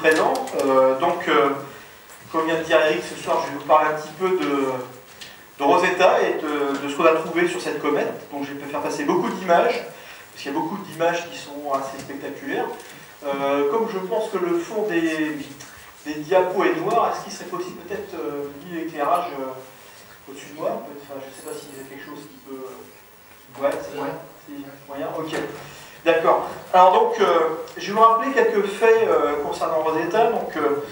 présent. Comme vient de dire Eric, ce soir, je vais vous parler un petit peu de Rosetta et de ce qu'on a trouvé sur cette comète. Donc, je vais faire passer beaucoup d'images, parce qu'il y a beaucoup d'images qui sont assez spectaculaires. Comme je pense que le fond des diapos est noir, est-ce qu'il serait possible peut-être l'éclairage au-dessus de moi? Enfin, je ne sais pas s'il y a quelque chose qui peut... Ouais, c'est moyen. Moyen. Ok. D'accord. Alors donc, je vais vous rappeler quelques faits concernant Rosetta. Donc,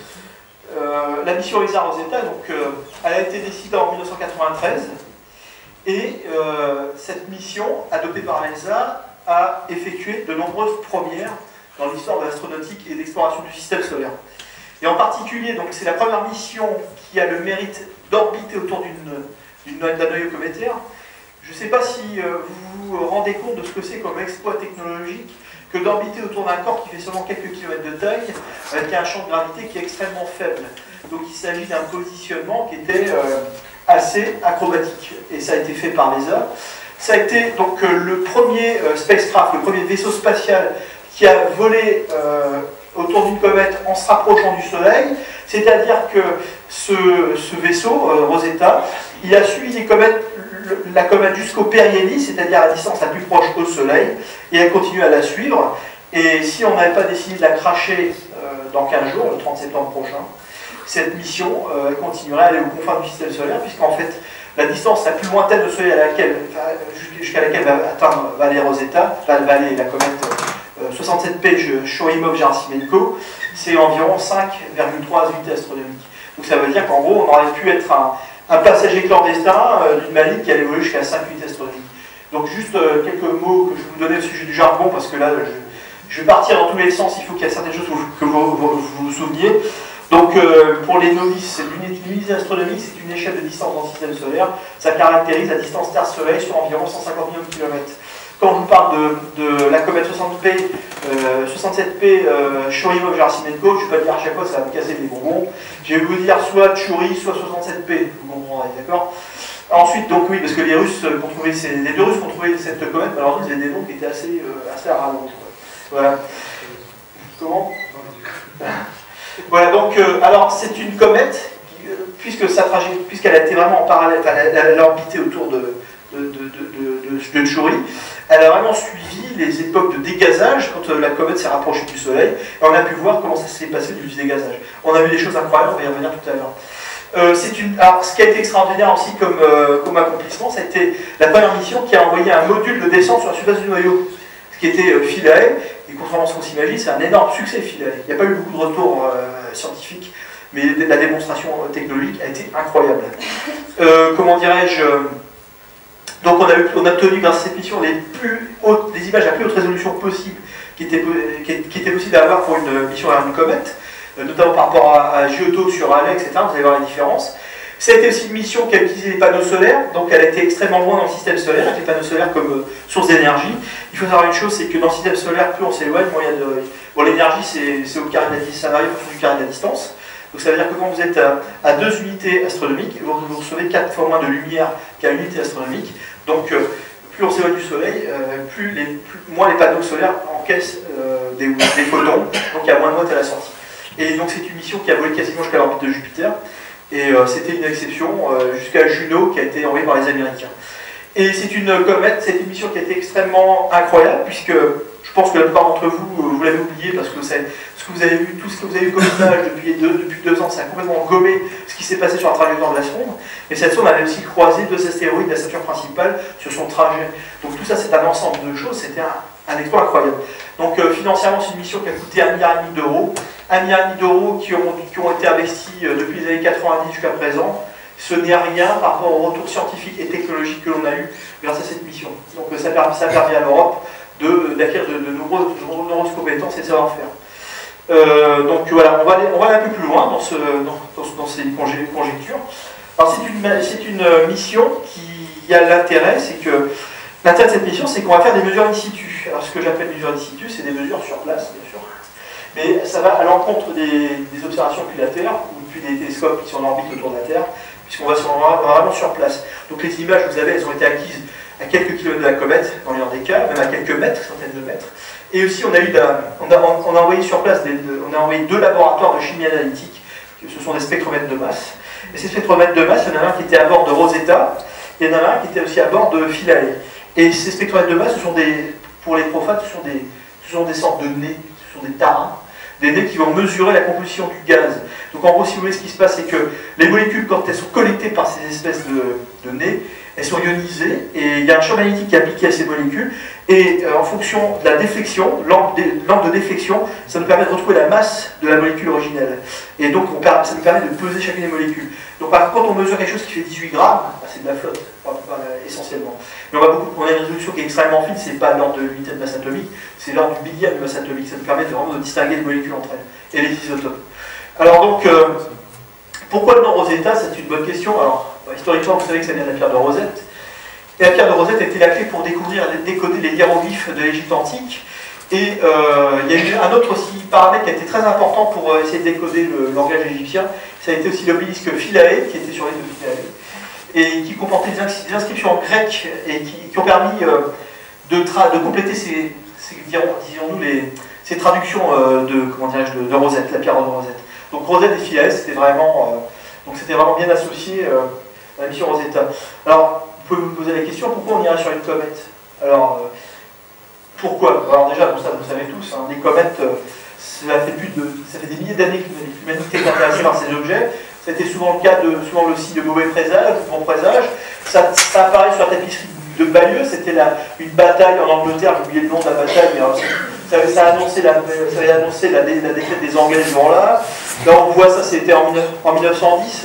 la mission LISA Rosetta, donc, elle a été décidée en 1993 et cette mission, adoptée par l'ESA, a effectué de nombreuses premières dans l'histoire de l'astronautique et d'exploration du système solaire. Et en particulier, donc, c'est la première mission qui a le mérite d'orbiter autour d'un noyau cométaire. Je ne sais pas si vous vous rendez compte de ce que c'est comme exploit technologique que d'orbiter autour d'un corps qui fait seulement quelques kilomètres de taille, avec un champ de gravité qui est extrêmement faible. Donc il s'agit d'un positionnement qui était assez acrobatique. Et ça a été fait par l'ESA. Ça a été donc le premier spacecraft, le premier vaisseau spatial qui a volé autour d'une comète en se rapprochant du Soleil. C'est-à-dire que ce vaisseau, Rosetta, il a suivi la comète jusqu'au périhélie, c'est-à-dire à la distance la plus proche au Soleil, et elle continue à la suivre. Et si on n'avait pas décidé de la cracher dans 15 jours, le 30 septembre prochain, cette mission continuerait à aller aux confins du système solaire, puisqu'en fait, la distance la plus lointaine au Soleil jusqu'à laquelle va aller Rosetta, va aller la comète 67P Churyumov-Gerasimenko, c'est environ 5,3 unités astronomiques. Donc ça veut dire qu'en gros, on aurait pu être un passager clandestin d'une maligne qui allait voler jusqu'à 5 unités astronomiques. Donc juste quelques mots que je vais vous donner au sujet du jargon, parce que là, je vais partir dans tous les sens, il faut qu'il y ait certaines choses que vous souveniez. Donc pour les novices, l'unité astronomique, c'est une échelle de distance dans le système solaire. Ça caractérise la distance Terre-Soleil sur environ 150 millions de kilomètres. Quand je vous parle de la comète 67P Churyumov-Gerasimenko, je ne vais pas dire à chaque fois, ça va me casser les bonbons. Je vais vous dire soit Chury, soit 67P, vous comprendrez, d'accord? Ensuite, donc oui, parce que les Russes, les deux Russes qui ont trouvé cette comète, malheureusement, ils avaient des noms qui étaient assez à rallonge. Voilà. Comment? Voilà, donc, alors c'est une comète, puisqu'elle a été vraiment en parallèle, elle a orbité autour de Chury, elle a vraiment suivi les époques de dégazage quand la comète s'est rapprochée du Soleil, et on a pu voir comment ça s'est passé du dégazage. On a vu des choses incroyables, on va y revenir tout à l'heure. Alors, ce qui a été extraordinaire aussi comme accomplissement, ça a été la première mission qui a envoyé un module de descente sur la surface du noyau, ce qui était Philae, et contrairement à ce qu'on s'imagine, c'est un énorme succès Philae. Il n'y a pas eu beaucoup de retours scientifiques, mais la démonstration technologique a été incroyable. Comment dirais-je, donc on a obtenu grâce à cette mission des images à la plus haute résolution possible qui était possible à avoir pour une mission vers une comète, notamment par rapport à Giotto sur Halley, etc. Vous allez voir la différence. Ça a été aussi une mission qui a utilisé les panneaux solaires, donc elle a été extrêmement loin dans le système solaire, avec les panneaux solaires comme source d'énergie. Il faut savoir une chose, c'est que dans le système solaire, plus on s'éloigne, moins il y a de... Bon, l'énergie, c'est au carré de la distance, ça varie en fonction du carré de la distance. Donc ça veut dire que quand vous êtes à 2 unités astronomiques, vous recevez 4 fois moins de lumière qu'à une unité astronomique. Donc plus on s'éloigne du Soleil, moins les panneaux solaires encaissent des photons, donc il y a moins de watts à la sortie. Et donc c'est une mission qui a volé quasiment jusqu'à l'orbite de Jupiter, et c'était une exception jusqu'à Juno qui a été envoyée par les Américains. Et c'est une comète, c'est une mission qui a été extrêmement incroyable, puisque je pense que la plupart d'entre vous, vous l'avez oublié, parce que tout ce que vous avez vu comme image depuis 2 ans, ça a complètement gommé ce qui s'est passé sur la trajectoire de la sonde. Et cette sonde avait aussi croisé 2 astéroïdes de la Saturne principale sur son trajet. Donc tout ça, c'est un ensemble de choses, c'était un exploit incroyable. Donc financièrement, c'est une mission qui a coûté 1,5 milliard d'euros. 1,5 milliard d'euros qui ont été investis depuis les années 90 jusqu'à présent. Ce n'est rien par rapport au retour scientifique et technologique que l'on a eu grâce à cette mission. Donc ça a permis à l'Europe d'acquérir de nombreuses compétences et de savoir-faire. Donc voilà, on va aller un peu plus loin dans ces conjectures. Alors c'est une mission qui a l'intérêt, l'intérêt de cette mission, c'est qu'on va faire des mesures in situ. Alors ce que j'appelle mesures in situ, c'est des mesures sur place, bien sûr. Mais ça va à l'encontre des observations depuis la Terre, ou depuis des télescopes qui sont en orbite autour de la Terre, puisqu'on va vraiment sur place. Donc les images que vous avez, elles ont été acquises à quelques kilomètres de la comète, dans les des cas, même à quelques mètres, centaines de mètres. Et aussi, on a envoyé sur place, on a envoyé 2 laboratoires de chimie analytique, ce sont des spectromètres de masse. Et ces spectromètres de masse, il y en a un qui était à bord de Rosetta, et il y en a un qui était aussi à bord de Philae. Et ces spectromètres de masse, pour les profanes, ce sont des sortes de nez, ce sont des tarins, des nez qui vont mesurer la composition du gaz. Donc en gros, si vous voulez, ce qui se passe, c'est que les molécules, quand elles sont collectées par ces espèces de nez, elles sont ionisées, et il y a un champ magnétique qui est appliqué à ces molécules, et en fonction de la déflexion, l'angle de déflexion, ça nous permet de retrouver la masse de la molécule originelle. Et donc ça nous permet de peser chacune des molécules. Donc quand on mesure quelque chose qui fait 18 grammes, c'est de la flotte, essentiellement. Mais on a une résolution qui est extrêmement fine, c'est pas l'ordre de l'unité de masse atomique, c'est l'ordre du millième de masse atomique. Ça nous permet vraiment de distinguer les molécules entre elles, et les isotopes. Alors donc, pourquoi le nom Rosetta? C'est une bonne question. Alors, historiquement, vous savez que ça vient de la pierre de Rosette. Et la pierre de Rosette était la clé pour décoder les hiéroglyphes de l'Égypte antique. Et il y a eu un autre aussi paramètre qui a été très important pour essayer de décoder le langage égyptien. Ça a été aussi l'obélisque Philae, qui était sur l'île de Philae, et qui comportait des inscriptions en grec et qui ont permis de compléter ces traductions de Rosette, la pierre de Rosette. Donc Rosette et Philae, c'était vraiment bien associé à la mission Rosetta. Alors, vous pouvez vous poser la question, pourquoi on irait sur une comète? Alors, pourquoi? Alors déjà, ça, vous savez tous, hein, les comètes, ça fait des milliers d'années que l'humanité est intéressée par ces objets. C'était souvent le cas souvent aussi de mauvais présages, de bons présages. Ça apparaît sur la tapisserie de Bayeux, c'était une bataille en Angleterre, j'ai oublié le nom de la bataille, mais ça avait annoncé la défaite des Anglais ce jour-là. Là, on voit ça, c'était en 1910,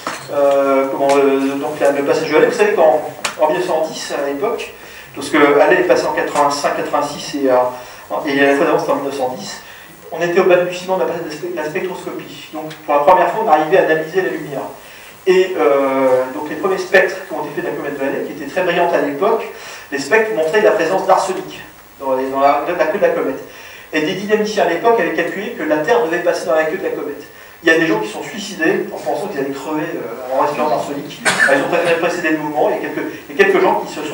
donc le passage de Halley. Vous savez qu'en 1910, à l'époque, parce que Halley est passé en 85-86 et à la fois d'avant c'était en 1910, on était au balbutiement de la spectroscopie. Donc pour la première fois, on arrivait à analyser la lumière. Et donc les premiers spectres qui ont été faits de la comète de Halley, qui étaient très brillantes à l'époque, les spectres montraient la présence d'arsenic dans la queue de la comète. Et des dynamiciens à l'époque avaient calculé que la Terre devait passer dans la queue de la comète. Il y a des gens qui sont suicidés en pensant qu'ils allaient crever en respirant d'arsenic. Ils ont préféré précéder le mouvement. Il y a quelques gens qui se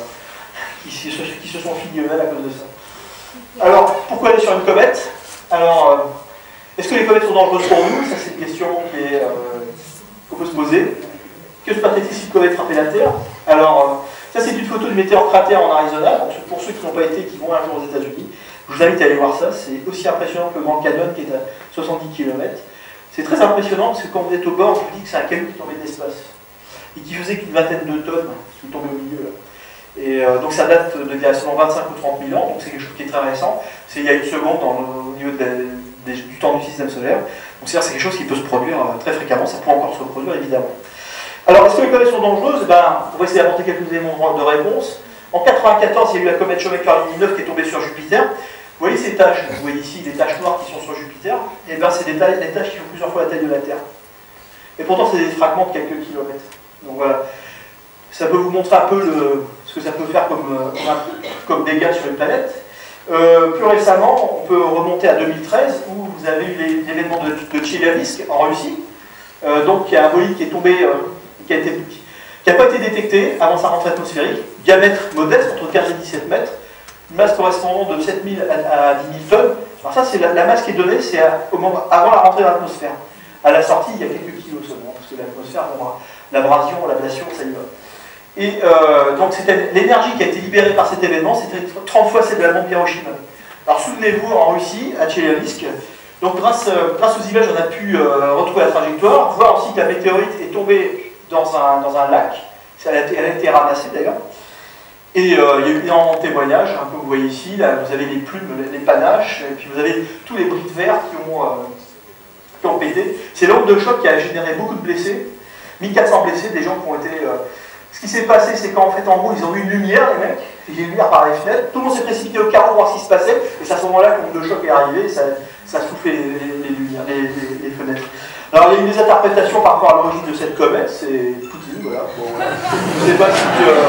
sont finis eux-mêmes à cause de ça. Alors, pourquoi aller sur une comète? Alors, est-ce que les comètes sont dangereuses pour nous? Ça, c'est une question qu'on peut se poser. Que se passe-t-il si une comète frappait la Terre? Alors, ça, c'est une photo du météore cratère en Arizona. Pour ceux qui n'ont pas été, qui vont un jour aux États-Unis, je vous invite à aller voir ça. C'est aussi impressionnant que le Grand Canyon, qui est à 70 km. C'est très impressionnant parce que quand vous êtes au bord, je vous dis que c'est un caillou qui tombait de l'espace et qui faisait qu'une vingtaine de tonnes qui tombait au milieu. Là. Et donc ça date d'il y a seulement 25 ou 30 000 ans, donc c'est quelque chose qui est très récent. C'est il y a une seconde au niveau du temps du système solaire. Donc c'est quelque chose qui peut se produire très fréquemment, ça peut encore se reproduire évidemment. Alors est-ce que les comètes sont dangereuses? On va essayer d'apporter quelques éléments de réponse. En 1994, il y a eu la comète Shoemaker-Levy 9 qui est tombée sur Jupiter. Vous voyez ces taches, vous voyez ici des taches noires qui sont sur Jupiter, et bien c'est des taches qui font plusieurs fois la taille de la Terre. Et pourtant c'est des fragments de quelques kilomètres. Donc voilà, ça peut vous montrer un peu ce que ça peut faire comme dégâts sur une planète. Plus récemment, on peut remonter à 2013, où vous avez eu l'événement de Tcheliabinsk en Russie. Donc il y a un bolide qui est tombé, qui n'a pas été détecté avant sa rentrée atmosphérique, diamètre modeste, entre 15 et 17 mètres. Une masse correspondant de 7000 à 10 000 tonnes. Alors ça, c'est la masse qui est donnée, c'est avant la rentrée de l'atmosphère. À la sortie, il y a quelques kilos seulement, parce que l'atmosphère, l'abrasion, l'ablation, ça y va. Et donc l'énergie qui a été libérée par cet événement, c'était 30 fois celle de la bombe Hiroshima. Alors souvenez-vous, en Russie, à Tcheliabinsk, donc grâce aux images, on a pu retrouver la trajectoire, voir aussi que la météorite est tombée dans un lac. Elle a été ramassée d'ailleurs. Et il y a eu énormément de témoignages, hein, comme vous voyez ici, là vous avez les plumes, les panaches, et puis vous avez tous les briques vertes qui ont pété. C'est l'onde de choc qui a généré beaucoup de blessés, 1400 blessés, des gens qui ont été... Ce qui s'est passé, c'est qu'en fait, en gros, ils ont vu une lumière, les mecs, une lumière par les fenêtres, tout le monde s'est précipité au carreau pour voir ce qui se passait, et c'est à ce moment-là que l'onde de choc est arrivée, et ça a soufflé les lumières, les fenêtres. Alors, il y a eu des interprétations par rapport à l'origine de cette comète, c'est Poutine, voilà. Bon, je ne sais pas si...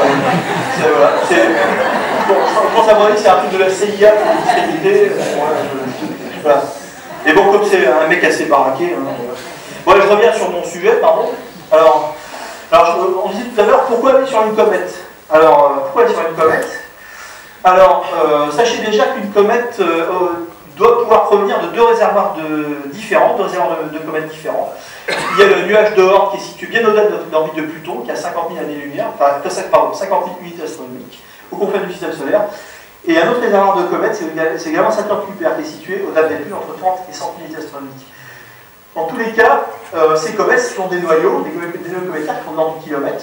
je pense à mon avis, c'est un truc de la CIA pour discréditer. Voilà. Et bon, comme c'est un mec assez baraqué... Bon, je reviens sur mon sujet, pardon. Alors on disait tout à l'heure, pourquoi aller sur une comète? Alors, pourquoi aller sur une comète? Alors, sachez déjà qu'une comète doit pouvoir provenir de deux réservoirs différents, deux réservoirs de comètes différents. Il y a le nuage d'Oort qui est situé bien au-delà de l'orbite de Pluton, qui a 50 000 années-lumière, enfin, pardon, 50 000 unités astronomiques, aux confins du système solaire. Et un autre réservoir de comètes, c'est également Saturne-Kuiper, qui est situé au-delà de Neptune, entre 30 et 100 unités astronomiques. Dans tous les cas, ces comètes sont des noyaux, des noyaux cométaires qui font de l'ordre du kilomètre,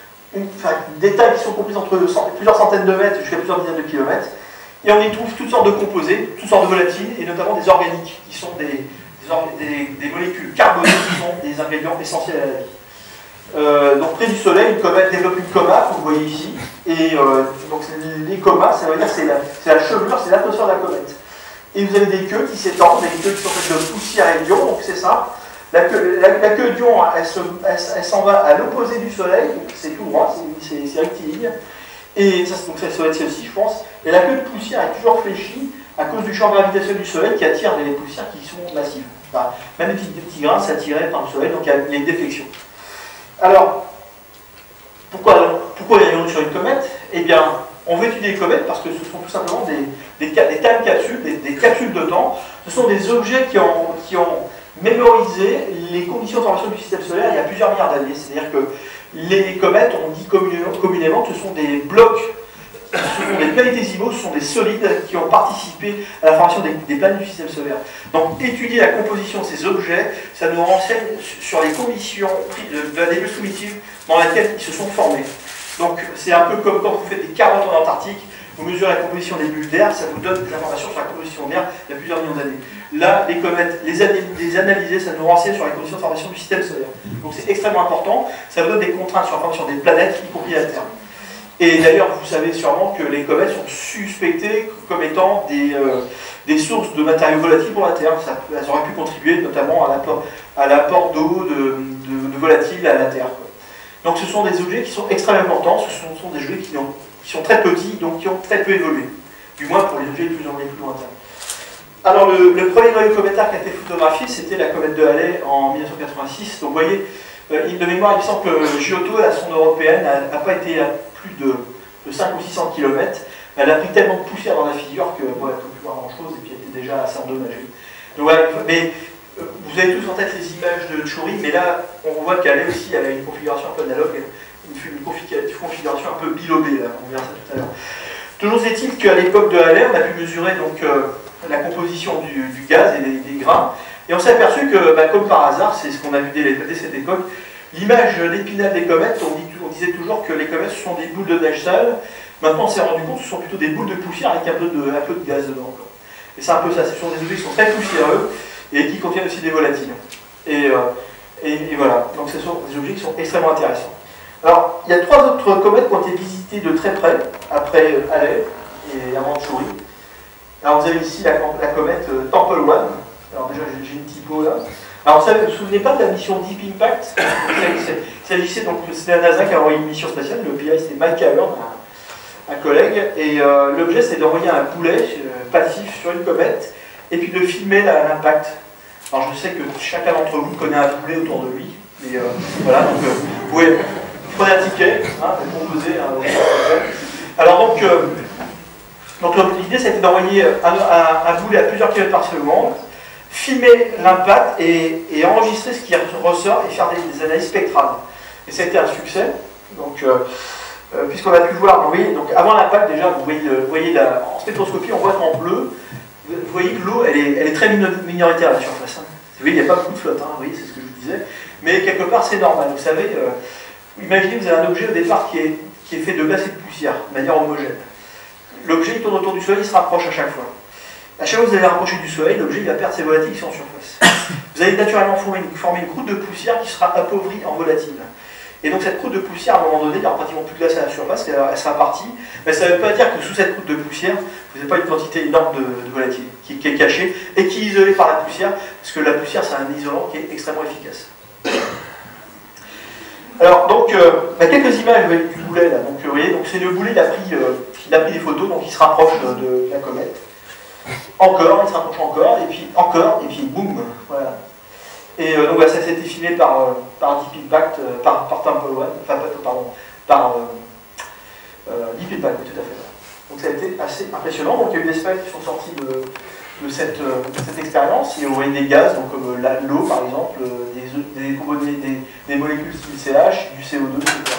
des tailles qui sont comprises entre plusieurs centaines de mètres jusqu'à plusieurs dizaines de kilomètres. Et on y trouve toutes sortes de composés, toutes sortes de volatiles, et notamment des organiques, qui sont des molécules carbonées, qui sont des ingrédients essentiels à la vie. Donc près du Soleil, une comète développe une coma, comme vous voyez ici, et donc les comas, ça veut dire que c'est la chevelure, c'est l'atmosphère de la comète. Et vous avez des queues qui s'étendent, des queues qui sont faites de poussière et d'ion, donc c'est ça. La queue d'ion, elle s'en va à l'opposé du Soleil, donc c'est tout droit, c'est rectiligne. Et ça, donc ça va être celle-ci, je pense. Et la queue de poussière est toujours fléchie à cause du champ gravitationnel du Soleil qui attire les poussières qui sont massives. Enfin, même des petits grains, c'est attiré par le Soleil, donc il y a les déflexions. Alors, pourquoi irions-nous sur une comète? Eh bien, on veut étudier les comètes parce que ce sont tout simplement des time capsules, des capsules de temps. Ce sont des objets qui ont mémorisé les conditions de formation du système solaire il y a plusieurs milliards d'années. C'est-à-dire que les comètes, on dit communément que ce sont des blocs, ce sont des planétésimaux, ce sont des solides qui ont participé à la formation des planètes du système solaire. Donc étudier la composition de ces objets, ça nous renseigne sur les conditions de la nébuleuse primitive dans laquelle ils se sont formés. Donc c'est un peu comme quand vous faites des carottes en Antarctique, vous mesurez la composition des bulles d'air, ça vous donne des informations sur la composition d'air il y a plusieurs millions d'années. Là, les comètes, les analyser, ça nous renseigne sur les conditions de formation du système solaire. Donc c'est extrêmement important, ça vous donne des contraintes sur la formation des planètes, y compris la Terre. Et d'ailleurs, vous savez sûrement que les comètes sont suspectées comme étant des sources de matériaux volatiles pour la Terre. Elles auraient pu contribuer notamment à l'apport d'eau, de volatiles à la Terre. Donc ce sont des objets qui sont extrêmement importants, ce sont des objets qui sont très petits, donc qui ont très peu évolué. Du moins pour les objets les plus lointains. Alors le premier noyau cométaire qui a été photographié, c'était la comète de Halley en 1986. Donc vous voyez, de mémoire, il me semble que Giotto, la sonde européenne, n'a pas été à plus de 500 ou 600 km. Elle a pris tellement de poussière dans la figure que bon, elle ne peut plus voir grand-chose et puis elle était déjà assez endommagée. Donc, ouais, mais vous avez tous en tête les images de Tchouri, mais là, on voit qu'Halley aussi, elle a une configuration un peu analogue, une configuration un peu bilobée, là, on verra ça tout à l'heure. Toujours est-il qu'à l'époque de Halley, on a pu mesurer donc, la composition du gaz et des grains, et on s'est aperçu que, comme par hasard, c'est ce qu'on a vu dès cette époque, l'image d'épinal des comètes, on disait toujours que les comètes ce sont des boules de neige sale. Maintenant on s'est rendu compte que ce sont plutôt des boules de poussière avec un peu de gaz dedans. Et c'est un peu ça, ce sont des objets qui sont très poussiéreux et qui contiennent aussi des volatiles. Et voilà, donc ce sont des objets qui sont extrêmement intéressants. Alors, il y a 3 autres comètes qui ont été visitées de très près, après Halley et avant Tchouri. Alors vous avez ici la comète Temple One. Alors déjà j'ai une typo là. Alors vous ne vous souvenez pas de la mission Deep Impact? S'agissait donc, c'était la NASA qui a envoyé une mission spatiale, le PI c'était Mike Cavern, un collègue, et l'objet c'est d'envoyer un boulet passif sur une comète et puis de filmer l'impact. Alors je sais que chacun d'entre vous connaît un boulet autour de lui, mais voilà, donc vous pouvez prendre un ticket, composer alors donc l'idée c'était d'envoyer un boulet à plusieurs kilomètres par seconde, filmer l'impact et enregistrer ce qui ressort et faire des analyses spectrales. Et ça a été un succès. Donc, puisqu'on a pu voir, vous voyez, donc avant l'impact déjà, vous voyez en spectroscopie, on voit qu'en bleu, vous voyez que l'eau, elle est très minoritaire à la surface. Hein. Vous voyez, il n'y a pas beaucoup de flotte, hein, vous voyez, c'est ce que je vous disais. Mais quelque part, c'est normal. Vous savez, imaginez, vous avez un objet au départ qui est fait de glace et de poussière, de manière homogène. L'objet, il tourne autour du Soleil, il se rapproche à chaque fois. À chaque fois que vous allez rapprocher du Soleil, l'objet va perdre ses volatiles qui sont en surface. Vous allez naturellement former une croûte de poussière qui sera appauvrie en volatiles. Et donc cette croûte de poussière, à un moment donné, il n'y aura pratiquement plus de glace à la surface, elle sera partie. Mais ça ne veut pas dire que sous cette croûte de poussière, vous n'avez pas une quantité énorme de volatiles qui est cachée et qui est isolée par la poussière, parce que la poussière, c'est un isolant qui est extrêmement efficace. Alors, donc, quelques images du boulet, là. Donc, vous voyez, donc c'est le boulet, il a pris des photos, donc il se rapproche de la comète. Encore, il se rapproche encore, et puis boum, voilà. Et donc ça a été filmé par Deep Impact, par Temple One, enfin pardon, par Deep Impact, tout à fait. Donc ça a été assez impressionnant. Donc il y a eu des specs qui sont sortis de cette expérience. Il y a eu des gaz, donc comme l'eau par exemple, des molécules style CH, du CO2, etc.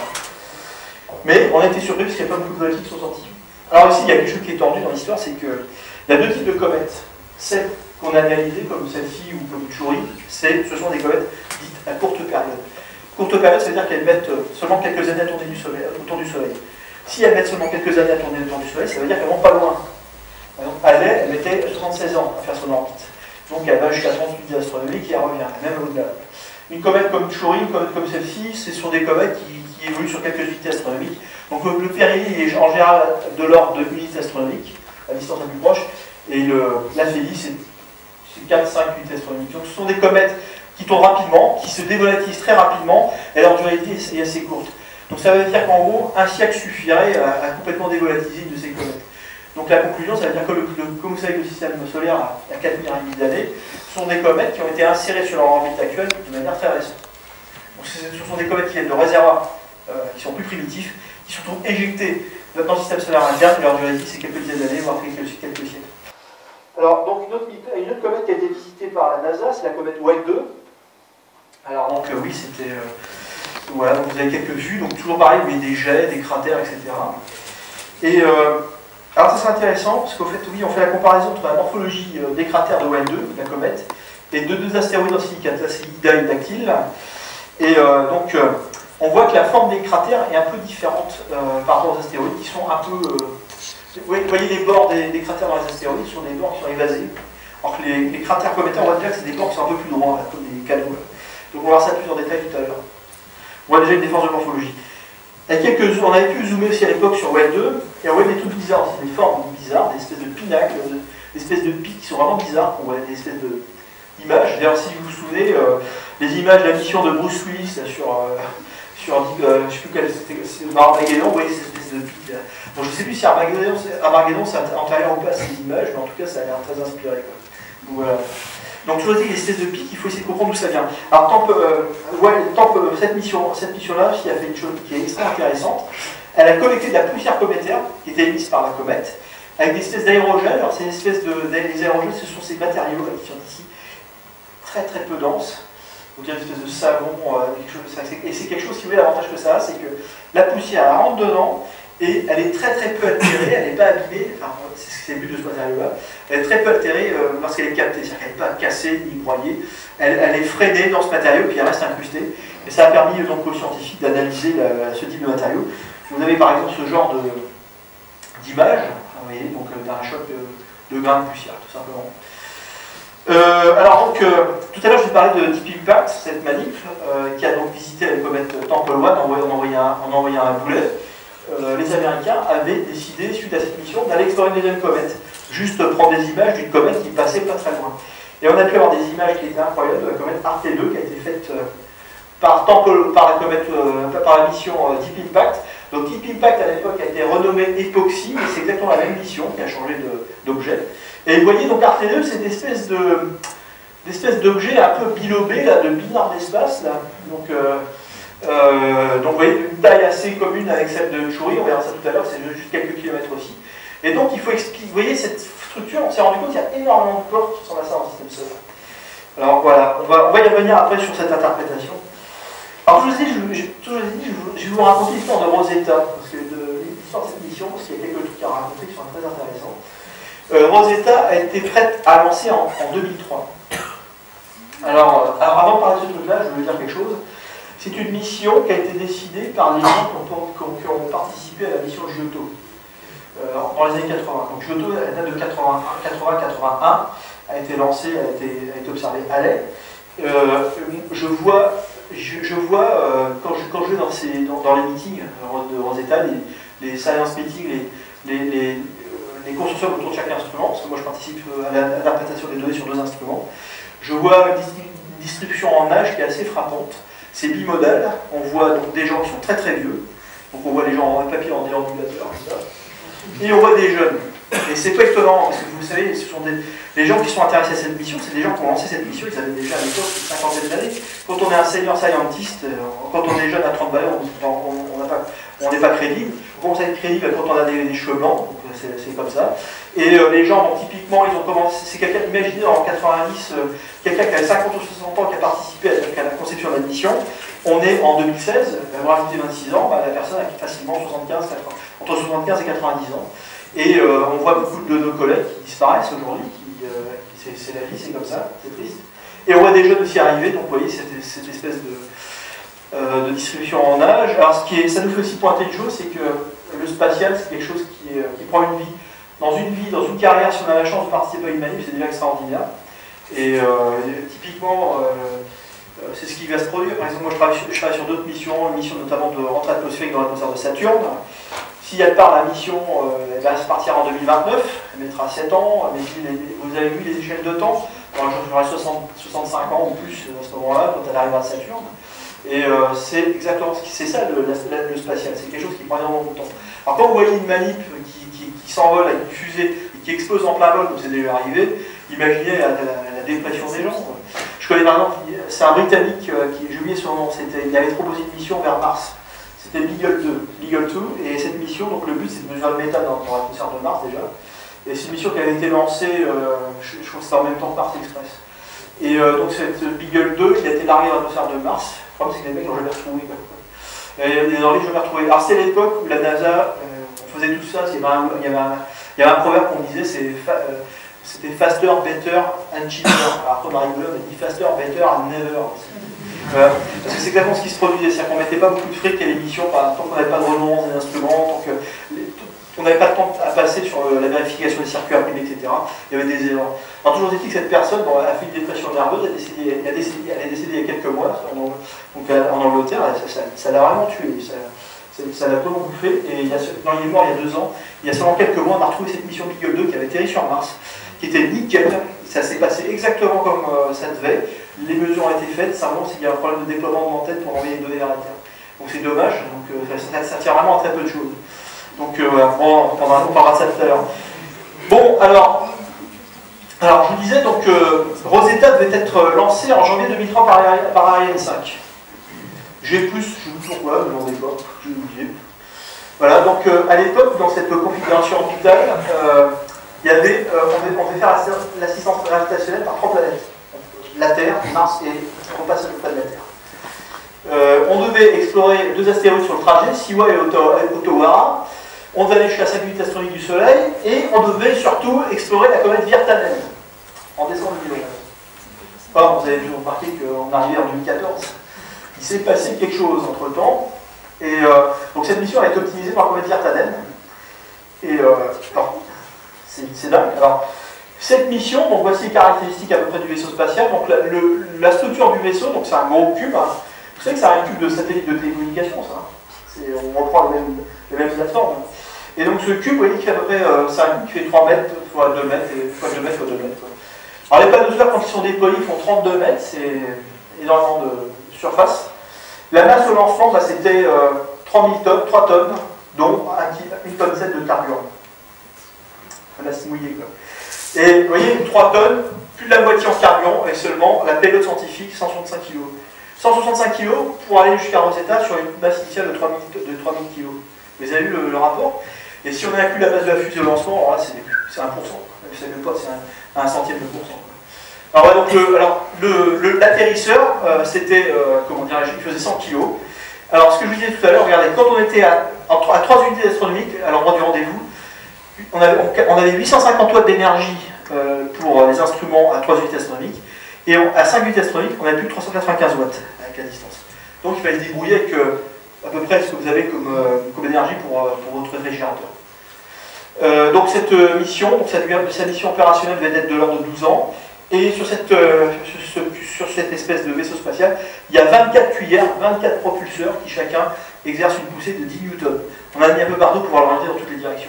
Mais on a été surpris parce qu'il n'y a pas beaucoup de données qui sont sorties. Alors ici, il y a quelque chose qui est tordu dans l'histoire, c'est qu'il y a deux types de comètes. Celles qu'on a analysées, comme celle-ci ou comme Chury, ce sont des comètes dites à courte période. Courte période, ça veut dire qu'elles mettent seulement quelques années à tourner autour du Soleil. Si elles mettent seulement quelques années à tourner autour du Soleil, ça veut dire qu'elles vont pas loin. Par exemple, Halley, elle mettait 76 ans à faire son orbite. Donc elle va jusqu'à 38 unités astronomiques et elle revient, même au-delà. Une comète comme Chury, une comète comme celle-ci, ce sont des comètes qui évoluent sur quelques unités astronomiques. Donc le périhélien est en général de l'ordre de unités astronomiques, à distance la plus proche, et l'aphélie, c'est 4-5 unités astronomiques. Donc ce sont des comètes qui tournent rapidement, qui se dévolatilisent très rapidement, et leur durée de vie est assez courte. Donc ça veut dire qu'en gros, un siècle suffirait à complètement dévolatiliser une de ces comètes. Donc la conclusion, ça veut dire que, comme vous savez que le système solaire a 4 milliards et demi d'années, ce sont des comètes qui ont été insérées sur leur orbite actuelle de manière très récente. Donc ce sont des comètes qui viennent de réservoirs qui sont plus primitifs, qui sont donc éjectés dans le système solaire interne, et leur durée de vie c'est quelques dizaines d'années, voire quelques siècles. Alors donc une autre comète qui a été visitée par la NASA, c'est la comète White 2. Alors donc oui, c'était... voilà, donc vous avez quelques vues, donc toujours pareil, vous voyez des jets, des cratères, etc. Et alors ça c'est intéressant, parce qu'au fait, oui, on fait la comparaison entre la morphologie des cratères de White 2, la comète, et de deux astéroïdes en silicate, là c'est Ida et Dactyl. Et donc on voit que la forme des cratères est un peu différente par rapport aux astéroïdes, qui sont un peu... vous voyez les bords des cratères dans les astéroïdes, ce sont des bords qui sont évasés. Alors que les cratères cométaires, on va dire que c'est des bords qui sont un peu plus droits, là, comme des canaux. Donc on va voir ça plus en détail tout à l'heure. On voit déjà une différence de morphologie. On avait pu zoomer aussi à l'époque sur White 2, et on voit des trucs bizarres aussi, des formes bizarres, des espèces de pinacles, des espèces de pics qui sont vraiment bizarres, on voit des espèces d'images. D'ailleurs, si vous vous souvenez, les images de la mission de Bruce Willis là, sur je ne sais plus quel c'était, Armageddon, vous voyez ces espèces de pics. Bon, je ne sais plus si Armageddon c'est antérieur ou pas à ces images, mais en tout cas ça a l'air très inspiré. Quoi. Donc voilà. Donc toujours dit, les espèces de pics, il faut essayer de comprendre d'où ça vient. Alors cette mission-là, qui a fait une chose qui est extrêmement intéressante, elle a collecté de la poussière cométaire qui était émise par la comète, avec des espèces d'aérogènes. Alors ces espèces les aérogènes, ce sont ces matériaux qui sont ici très très peu denses. Donc il y a une espèce de savon, quelque chose de ça. Et c'est quelque chose qui veut l'avantage que ça a, c'est que la poussière elle rentre dedans et elle est très très peu altérée, elle n'est pas abîmée, enfin c'est le but de ce matériau-là, elle est très peu altérée lorsqu'elle est captée, c'est-à-dire qu'elle n'est pas cassée ni broyée, elle est freinée dans ce matériau puis elle reste incrustée. Et ça a permis donc aux scientifiques d'analyser ce type de matériau. Vous avez par exemple ce genre d'image, vous voyez, donc d'un choc de grains de poussière, tout simplement. Alors donc, tout à l'heure je vous parlais de Deep Impact, cette manip, qui a donc visité la comète Temple 1 en envoyant un boulet. Les Américains avaient décidé, suite à cette mission, d'aller explorer une deuxième comète. Juste prendre des images d'une comète qui passait pas très loin. Et on a pu avoir des images qui étaient incroyables de la comète Arte 2 qui a été faite par la mission Deep Impact. Donc Deep Impact à l'époque a été renommé Epoxy, mais c'est exactement la même mission qui a changé d'objet. Et vous voyez donc Arte 2, c'est une espèce d'objet un peu bilobé, là, de binard d'espace. Donc vous voyez une taille assez commune avec celle de Chury, on verra ça tout à l'heure, c'est juste quelques kilomètres aussi. Et donc il faut expliquer, vous voyez cette structure, on s'est rendu compte qu'il y a énormément de corps qui ressemblent à ça en système solaire. Alors voilà, on va y revenir après sur cette interprétation. Alors je vais vous raconter l'histoire de Rosetta, parce que l'histoire de cette mission, parce qu'il y a quelques trucs à raconter qui sont très intéressants. Rosetta a été prête à lancer en 2003. Alors avant de parler de ce truc-là, je veux dire quelque chose. C'est une mission qui a été décidée par les gens qui ont participé à la mission Giotto dans les années 80. Donc Giotto, elle date de 80-81, a été lancée, a été observée à Halley. Je vois quand je vais dans les meetings de Rosetta, les science meetings, les constructeurs autour de chaque instrument, parce que moi je participe à l'interprétation des données sur 2 instruments, je vois une distribution en âge qui est assez frappante. C'est bimodal, on voit donc des gens qui sont très très vieux, donc on voit les gens en papier en déambulateur, tout ça, et on voit des jeunes. Et c'est pas étonnant, parce que vous savez, ce sont les gens qui sont intéressés à cette mission, c'est des gens qui ont lancé cette mission, ils avaient déjà à l'époque une cinquantaine d'années. Quand on est un senior scientist, quand on est jeune à 30 balais, on n'est pas crédible. On commence à être crédible quand on a des cheveux blancs, donc c'est comme ça. Et les gens, donc, typiquement, ils ont commencé, c'est quelqu'un, imaginez en 90, quelqu'un qui avait 50 ou 60 ans qui a participé à la conception de la mission. On est en 2016, elle va rajouter 26 ans, la personne a facilement 75, entre 75 et 90 ans. Et on voit beaucoup de nos collègues qui disparaissent aujourd'hui, c'est la vie, c'est comme ça, c'est triste. Et on voit des jeunes aussi arriver, donc vous voyez cette espèce de distribution en âge. Alors ça nous fait aussi pointer une chose, c'est que le spatial, c'est quelque chose qui prend une vie. Dans une carrière, si on a la chance de participer à une manif, c'est déjà extraordinaire. Et typiquement, c'est ce qui va se produire. Par exemple, moi je travaille sur d'autres missions, une mission notamment de rentrée atmosphérique dans l'atmosphère de Saturne. Si elle part, la mission, elle va se partir en 2029, elle mettra 7 ans, mais vous avez vu les échelles de temps, j'aurai 65 ans ou plus à ce moment-là, quand elle arrivera à Saturne. Et c'est exactement c'est ça le spatial, c'est quelque chose qui prend énormément de temps. Alors quand vous voyez une manip qui s'envole avec une fusée et qui explose en plein vol, comme c'est déjà arrivé, imaginez la dépression des gens. Je connais par exemple, c'est un Britannique, j'ai oublié son nom, il avait proposé une mission vers Mars. C'était Beagle 2, et cette mission, donc le but c'est de mesurer le méthane dans l'atmosphère de Mars déjà. Et c'est une mission qui avait été lancée, je crois que c'était en même temps que Mars Express. Et donc cette Beagle 2, il a été largué dans l'atmosphère de Mars. Le problème c'est que les mecs n'ont jamais retrouvé. Les enlevis, je l'ai retrouvé. Alors c'est l'époque où la NASA, on faisait tout ça, il y avait un proverbe qu'on disait, c'était faster, better and cheaper. Alors comme Marie-Bleu a dit faster, better and never. Parce que c'est exactement ce qui se produisait, c'est-à-dire qu'on ne mettait pas beaucoup de fric à l'émission, tant qu'on n'avait pas de redondance des instruments, tant qu'on n'avait pas de temps à passer sur la vérification des circuits imprimés, etc. Il y avait des erreurs. Alors toujours est-il que cette personne a fait une dépression nerveuse, elle est décédée il y a quelques mois en Angleterre, ça l'a vraiment tué, ça l'a vraiment bouffé, et il est mort il y a 2 ans, il y a seulement quelques mois, on a retrouvé cette mission Beagle 2 qui avait atterri sur Mars, qui était nickel, ça s'est passé exactement comme ça devait, les mesures ont été faites, simplement c'est qu'il y a un problème de déploiement de l'antenne pour envoyer les données vers la Terre. Donc c'est dommage, ça tient vraiment à très peu de choses. Donc on parlera de ça tout à l'heure. Bon, alors je vous disais, donc Rosetta devait être lancé en janvier 2003 par Ariane 5. G+, je sais pourquoi, mais j'en ai pas, j'ai oublié. Voilà, donc à l'époque, dans cette configuration orbitale, il y avait, on devait faire l'assistance gravitationnelle par 3 planètes. La Terre, Mars et on passe à peu près de la Terre. On devait explorer 2 astéroïdes sur le trajet, Siwa et Otowara. On devait aller jusqu'à la satellite astronomique du Soleil et on devait surtout explorer la comète Virtanen en décembre 2011. Or, vous avez dû remarquer qu'en arrivée en 2014, il s'est passé quelque chose entre temps. Et donc cette mission a été optimisée par la comète Virtanen. Et c'est dingue. Alors, cette mission, donc voici les caractéristiques à peu près du vaisseau spatial. Donc la structure du vaisseau, donc c'est un gros cube. Vous savez que c'est un cube de satellite de télécommunication, ça. On reprend les mêmes plateformes. Et donc ce cube, vous voyez, qui fait à peu près, c'est un cube qui fait 3 mètres fois 2 mètres, fois 2 mètres fois 2 mètres. Alors les planosphères, quand ils sont déployés, font 32 mètres, c'est énormément de surface. La masse au lancement, c'était 3 tonnes, dont 1,7 tonne de carburant. On va se mouiller, quoi. Et vous voyez, 3 tonnes, plus de la moitié en carburant, et seulement la payload scientifique, 165 kg. 165 kg pour aller jusqu'à Rosetta sur une masse initiale de 3000 kg. Vous avez vu le rapport? Et si on inclut la masse de la fusée au lancement, alors là c'est 1%. Vous savez pas, c'est un centième de pourcent. Alors, l'atterrisseur, c'était, comment dirais-je, il faisait 100 kg. Alors ce que je vous disais tout à l'heure, regardez, quand on était à 3 unités astronomiques, à l'endroit du rendez-vous, on avait 850 watts d'énergie pour les instruments à 3 unités astronomiques, et à 5 unités astronomiques, on avait plus de 395 watts avec la distance. Donc il fallait se débrouiller avec à peu près ce que vous avez comme énergie pour votre réfrigérateur. Donc cette mission, sa mission opérationnelle devait être de l'ordre de 12 ans, et sur cette espèce de vaisseau spatial, il y a 24 cuillères, 24 propulseurs qui chacun exercent une poussée de 10 newtons. On a mis un peu partout pour l'orienter dans toutes les directions.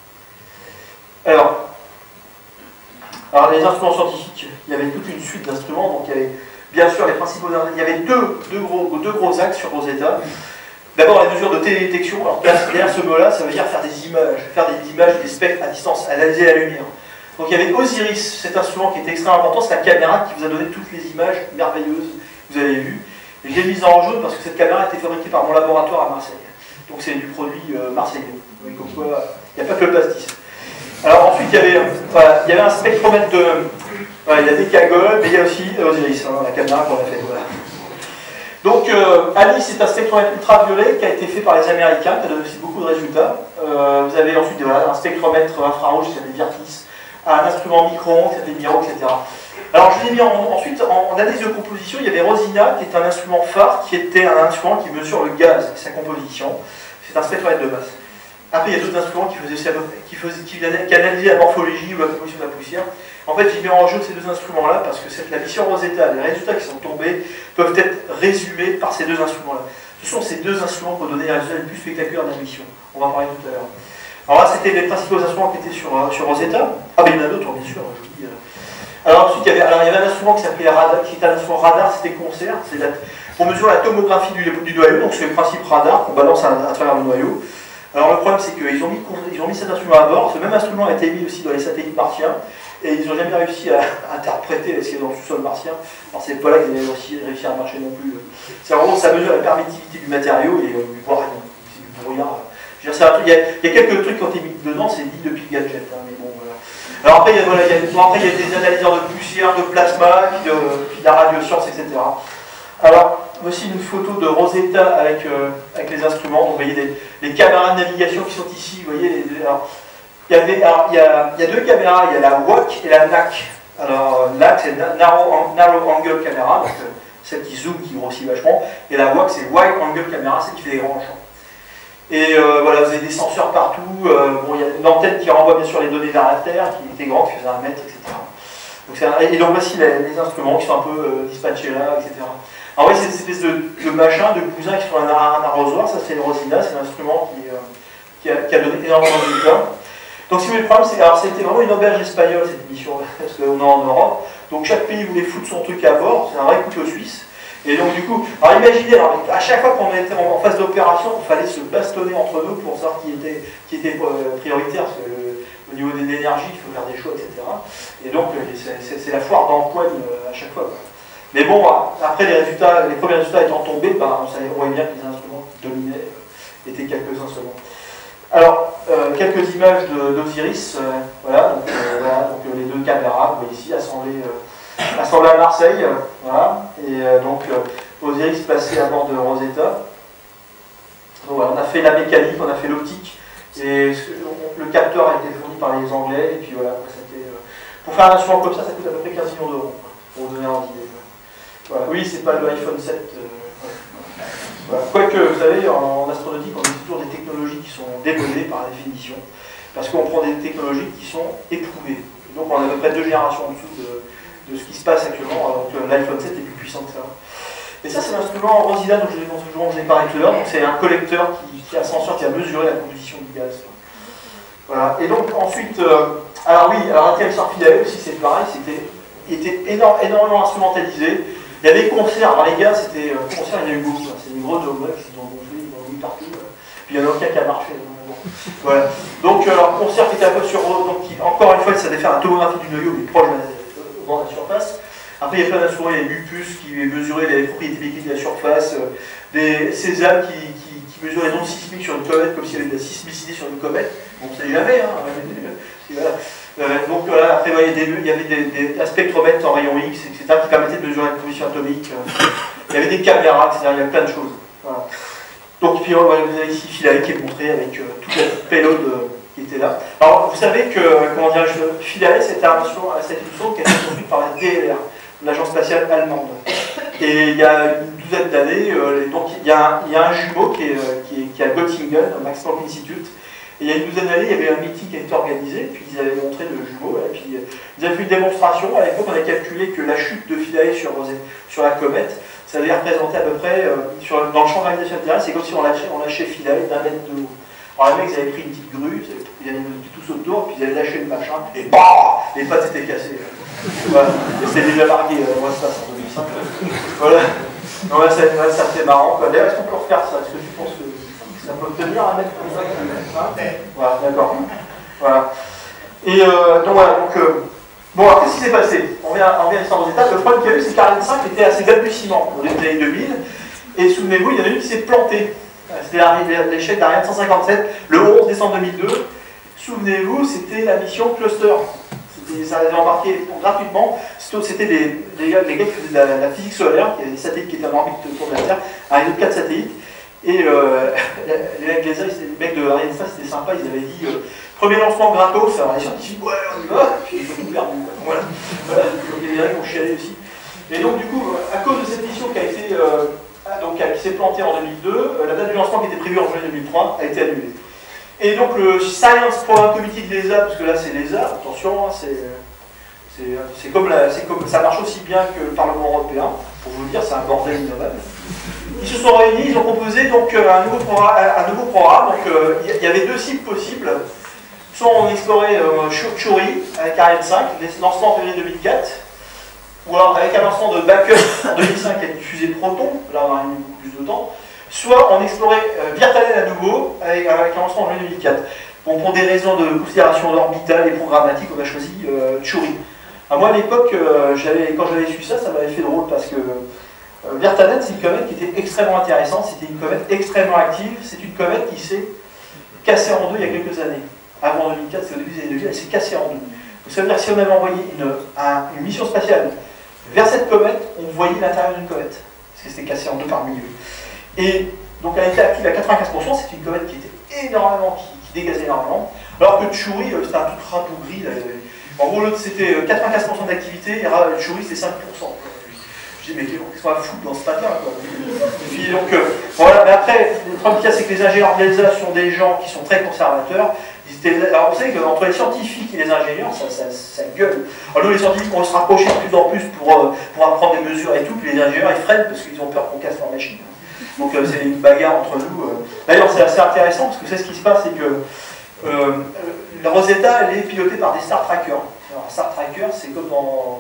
Alors les instruments scientifiques, il y avait toute une suite d'instruments, donc il y avait bien sûr les principaux, il y avait deux gros axes sur Rosetta. D'abord la mesure de télédétection, alors derrière ce mot-là, ça veut dire faire des images, des spectres à distance, analyser la lumière. Donc il y avait Osiris, cet instrument qui était extrêmement important, c'est la caméra qui vous a donné toutes les images merveilleuses que vous avez vues. Et je l'ai mise en jaune parce que cette caméra a été fabriquée par mon laboratoire à Marseille. Donc c'est du produit marseillais. Comme quoi, il n'y a pas que le pastis. Alors ensuite, voilà, il y avait un spectromètre de... Voilà, il y a des cagoles, mais il y a aussi Osiris, hein, la caméra qu'on a fait. Voilà. Donc Alice est un spectromètre ultraviolet qui a été fait par les Américains, qui a donné aussi beaucoup de résultats. Vous avez ensuite voilà, un spectromètre infrarouge qui s'appelle Virtis, un instrument micro-ondes qui s'appelle Miro, etc. Alors je l'ai mis ensuite en analyse de composition, il y avait Rosina qui est un instrument phare, qui était un instrument qui mesure le gaz et sa composition. C'est un spectromètre de masse. Après, il y a d'autres instruments qui analysaient la morphologie ou la composition de la poussière. En fait, j'ai mis en jeu ces deux instruments-là parce que la mission Rosetta, les résultats qui sont tombés peuvent être résumés par ces deux instruments-là. Ce sont ces deux instruments qui ont donné les résultats les plus spectaculaires de la mission. On va en parler tout à l'heure. Alors là, c'était les principaux instruments qui étaient sur Rosetta. Ah, mais il y en a d'autres, bien sûr. Alors ensuite, il y avait un instrument qui s'appelait radar, qui était un instrument radar, c'était Concert. On mesure la tomographie du noyau, donc c'est le principe radar qu'on balance à travers le noyau. Alors le problème, c'est qu'ils ont mis cet instrument à bord. Ce même instrument a été mis aussi dans les satellites martiens, et ils n'ont jamais réussi à interpréter ce qu'il y a dans le sous-sol martien. Alors c'est pas là qu'ils avaient aussi réussi à marcher non plus. C'est en gros, ça mesure la permittivité du matériau et on ne voit rien. C'est du brouillard. Il y a quelques trucs qui ont été mis dedans, c'est dit depuis le gadget. Hein, mais bon, voilà. Alors après, il y a des analyseurs de poussière, de plasma, puis de la radioscience, etc. Alors, voici une photo de Rosetta avec les instruments. Donc, vous voyez les caméras de navigation qui sont ici. Vous voyez, il y a deux caméras, il y a la WAC et la NAC. Alors, NAC, c'est Narrow Angle Camera, donc celle qui zoome, qui grossit vachement. Et la WAC, c'est Wide Angle Camera, celle qui fait les grands champs. Et voilà, vous avez des senseurs partout. Bon, il y a une antenne qui renvoie bien sûr les données vers la Terre, qui était grande, qui faisait 1 mètre, etc. Donc, et donc voici les instruments qui sont un peu dispatchés là, etc. Alors oui, c'est cette espèce de machin, de cousin qui sont un arrosoir, ça c'est le Rosina, c'est l'instrument qui a donné énormément de résultats. Donc si vous voulez, le problème, c'est que c'était vraiment une auberge espagnole cette mission, parce qu'on est en Europe, donc chaque pays voulait foutre son truc à bord, c'est un vrai couteau suisse. Et donc du coup, alors imaginez, à chaque fois qu'on était en phase d'opération, il fallait se bastonner entre nous pour savoir qui était prioritaire, parce que au niveau de l'énergie, il faut faire des choix, etc. Et donc c'est la foire d'empoigne à chaque fois. Mais bon, après les premiers résultats étant tombés, on voyait bien que les instruments qui dominaient étaient quelques-uns seulement. Alors, quelques images d'Osiris, voilà, donc les deux caméras, vous voyez ici, assemblées à Marseille, voilà, et donc Osiris placé à bord de Rosetta. Donc, voilà, on a fait la mécanique, on a fait l'optique, et le capteur a été fourni par les Anglais, et puis voilà, pour faire un instrument comme ça coûte à peu près 15 millions d'euros, pour vous donner un idée. Voilà. Oui, c'est pas le iPhone 7. Voilà. Quoique, vous savez, en astronautique, on utilise toujours des technologies qui sont démodées par définition, parce qu'on prend des technologies qui sont éprouvées. Et donc, on a à peu près 2 générations en dessous de ce qui se passe actuellement, alors que l'iPhone 7 est plus puissant que ça. Et ça, c'est l'instrument Rosina dont je vous ai parlé tout à l'heure. Donc, c'est un collecteur qui a senseur qui a mesuré la composition du gaz. Voilà. Et donc, ensuite, alors l'atterrisseur Philae aussi, c'est pareil, il était énormément instrumentalisé. Il y avait Concert, alors les gars, c'était Concert, il y en a eu beaucoup, c'est des gros dogmes qui sont gonflés, ils ont mis partout, puis il n'y en a aucun qui a marché. Voilà. Donc, Concert qui était un peu sur, donc encore une fois, ça devait faire la tomographie du noyau, mais proche de la surface. Après, il y a plein d'instruments, il y a Lupus qui mesurait les propriétés mécaniques de la surface, des César qui mesuraient les ondes sismiques sur une comète, comme s'il y avait de la sismicité sur une comète. Bon, ça n'est jamais, hein. Voilà. Donc voilà, après il y avait des spectromètres en rayon X, etc., qui permettaient de mesurer la composition atomique. Il y avait des caméras, etc., il y avait plein de choses. Voilà. Donc puis vous avez ici Philae qui est montré avec toute la payload qui était là. Alors vous savez que, comment dire, Philae, c'était une sonde qui a été construite par la DLR, l'agence spatiale allemande. Et il y a une douzaine d'années, donc il y a un jumeau qui est à Göttingen, au Max Planck Institute. Et il y a une douzaine d'années, il y avait un meeting qui a été organisé, puis ils avaient montré le jumeau, et puis ils avaient fait une démonstration. À l'époque, on a calculé que la chute de Philae sur la comète, ça allait représenter à peu près, dans le champ gravitationnel terrestre, c'est comme si on lâchait Philae d'1 mètre de haut. Alors les mecs, ils avaient pris une petite grue, ils avaient tous autour, puis ils avaient lâché le machin, et bah, les pattes étaient cassées. Voilà. Et c'était déjà largué, moi ça, en 2005. Voilà. Donc là, ça fait marrant. D'ailleurs, est-ce qu'on peut refaire ça? Est-ce que tu penses que ça peut tenir 1 mètre comme ça? Voilà, d'accord. Voilà. Et donc voilà, bon, alors qu'est-ce qui s'est passé? On vient à l'histoire aux étapes. Le problème qu'il y a eu, c'est qu'Ariane 5 était assez balbutiement au début des années 2000. Et souvenez-vous, il y en a une qui s'est plantée. C'était l'échec d'Ariane 157, le 11 décembre 2002. souvenez-vous, c'était la mission Cluster. Ça avait embarqué gratuitement. C'était les gars qui faisaient de la physique solaire, qui avaient des satellites qui étaient en orbite autour de la Terre, un réseau de 4 satellites. Et les mecs de Ariane 5, c'était sympa, ils avaient dit premier lancement gratos, alors les scientifiques, ouais, on y va, puis ils ont tout perdu. Voilà. Donc il y a des gens qui ont chialé aussi. Et donc, du coup, à cause de cette mission qui a été qui s'est plantée en 2002, la date du lancement qui était prévue en juillet 2003 a été annulée. Et donc le Science Program Committee de l'ESA, parce que là c'est l'ESA, attention, hein, c'est comme ça marche aussi bien que le Parlement européen, pour vous dire, c'est un bordel innommable. Ils se sont réunis, ils ont proposé donc un nouveau programme. Donc il y avait 2 cibles possibles. Soit on explorait Churi avec Ariane 5, lancement en février 2004, ou alors avec un lancement de backup en 2005 avec une fusée Proton, là on a mis beaucoup plus de temps. Soit on explorait Virtanen à nouveau avec un lancement en juillet 2004. Bon, pour des raisons de considération orbitale et programmatique, on a choisi Churi. Moi à l'époque, quand j'avais su ça, ça m'avait fait drôle parce que Virtanen, c'est une comète qui était extrêmement intéressante, c'était une comète extrêmement active, c'est une comète qui s'est cassée en deux il y a quelques années. Avant 2004, c'est au début des années 2000, elle s'est cassée en deux. Donc ça veut dire que si on avait envoyé une mission spatiale vers cette comète, on voyait l'intérieur d'une comète, parce que c'était cassé en deux par le milieu. Et donc elle était active à 95%, c'est une comète qui était énormément, qui dégazait énormément, alors que Churi, c'était un tout rabougri. En gros, l'autre c'était 95% d'activité, et Churi c'était 5%. Je dis, mais qu'est-ce qu'on va foutre dans ce matin, quoi. Et puis donc, voilà, mais après, le problème qu'il y a, c'est que les ingénieurs de l'ESA sont des gens qui sont très conservateurs. Alors vous savez qu'entre les scientifiques et les ingénieurs, ça gueule. Alors nous les scientifiques, on se rapprochait de plus en plus pour apprendre des mesures et tout, puis les ingénieurs ils freinent parce qu'ils ont peur qu'on casse leur machine. Donc c'est une bagarre entre nous. D'ailleurs c'est assez intéressant parce que c'est ce qui se passe, c'est que la Rosetta elle est pilotée par des Star Trackers. Alors un Star Tracker c'est comme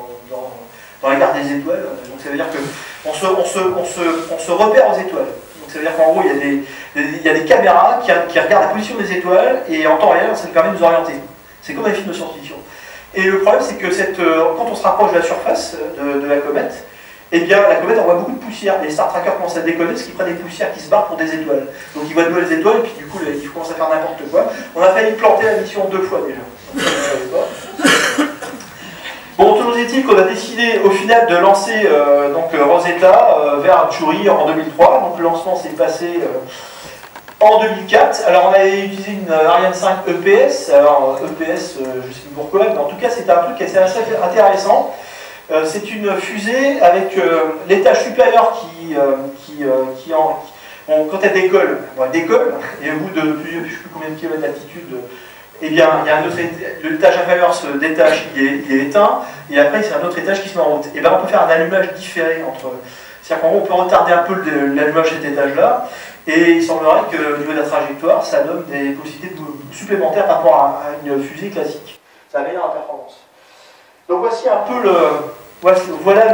dans la gare des étoiles, donc ça veut dire qu'on se repère aux étoiles. Ça veut dire qu'en gros, il y a des caméras qui regardent la position des étoiles et en temps réel, ça nous permet de nous orienter. C'est comme un film de science-fiction. Et le problème, c'est que quand on se rapproche de la surface de la comète, eh bien, la comète envoie beaucoup de poussière. Les Star Trackers commencent à décoller parce qu'ils prennent des poussières qui se barrent pour des étoiles. Donc ils voient de nouvelles étoiles et puis du coup, ils commencent à faire n'importe quoi. On a failli planter la mission 2 fois déjà. Donc, ça, je ne savais pas. Bon, toujours est-il qu'on a décidé au final de lancer Rosetta vers Churi en 2003. Donc le lancement s'est passé en 2004. Alors on avait utilisé une Ariane 5 EPS. Alors EPS, je ne sais plus pourquoi, mais en tout cas c'était un truc qui était assez intéressant. C'est une fusée avec l'étage supérieur quand elle décolle, elle décolle, et au bout de je ne sais plus combien de kilomètres d'altitude, eh bien, il y a un autre l'étage inférieur se détache, il est éteint, et après c'est un autre étage qui se met en route. Et bien on peut faire un allumage différé entre. C'est-à-dire qu'en gros on peut retarder un peu l'allumage de cet étage-là, et il semblerait que au niveau de la trajectoire, ça donne des possibilités supplémentaires par rapport à une fusée classique. Ça améliore la performance. Donc voici un peu voilà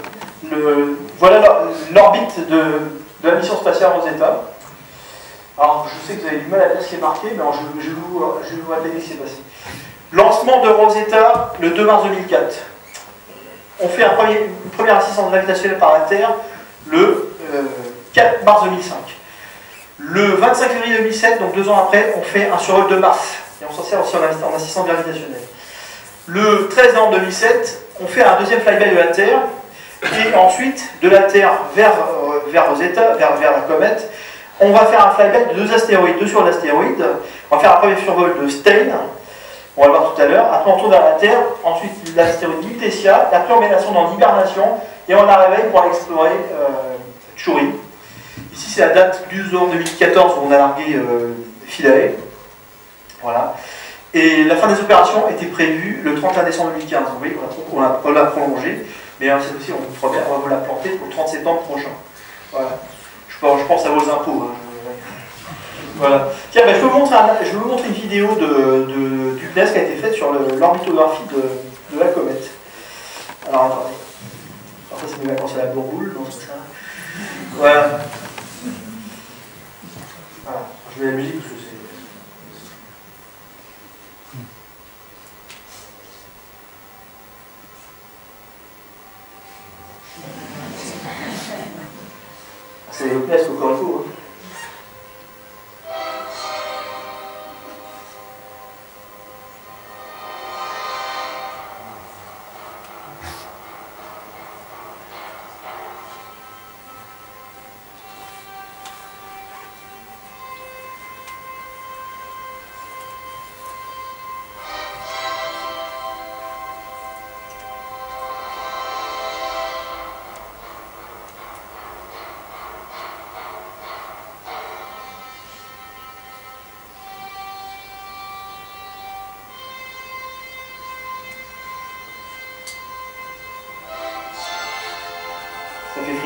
l'orbite de la mission spatiale Rosetta. Alors, je sais que vous avez du mal à lire ce qui est marqué, mais alors, je vais vous rappeler ce qui s'est passé. Lancement de Rosetta le 2 mars 2004. On fait une première assistance gravitationnelle par la Terre le 4 mars 2005. Le 25 février 2007, donc 2 ans après, on fait un survol de Mars. Et on s'en sert aussi en assistance gravitationnelle. Le 13 novembre 2007, on fait un deuxième flyby de la Terre. Et ensuite, de la Terre vers Rosetta, vers la comète, on va faire un flyback de 2 astéroïdes, 2 sur l'astéroïde. On va faire un premier survol de Stein, on va le voir tout à l'heure. Après on tourne vers la Terre, ensuite l'astéroïde Lutetia, après on met la sonde en hibernation et on la réveille pour aller explorer Churi. Ici c'est la date du 12 novembre 2014 où on a largué Philae. Voilà. Et la fin des opérations était prévue le 31 décembre 2015. Vous voyez, on l'a prolongée, mais cette fois-ci on vous promet, on va vous la planter pour le 30 septembre prochain. Voilà. Je pense à vos impôts. Hein. Voilà. Tiens, je vais vous montrer une vidéo du CNES qui a été faite sur l'orbitographie de la comète. Alors attendez. Alors ça c'est mes vacances à la bourboule, non c'est ça. Voilà. Voilà. Je mets la musique parce que c'est. C'est le CNES au Corico. Hein.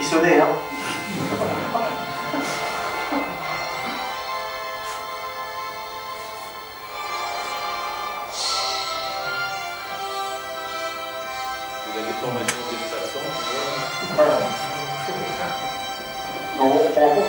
frissonner, hein. La déformation des façons. Voilà. Non, on prend en compte.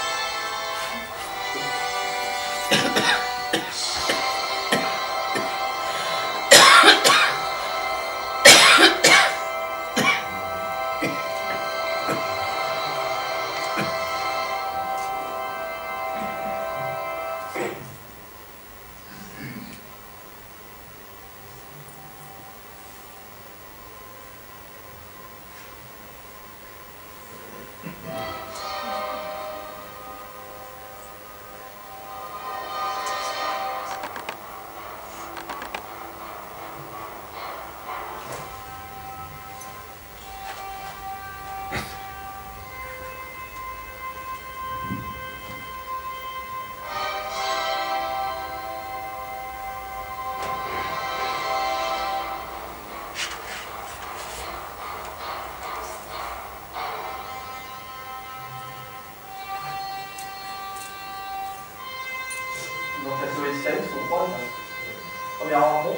Donc la souris de Salis, on croit, première rencontre.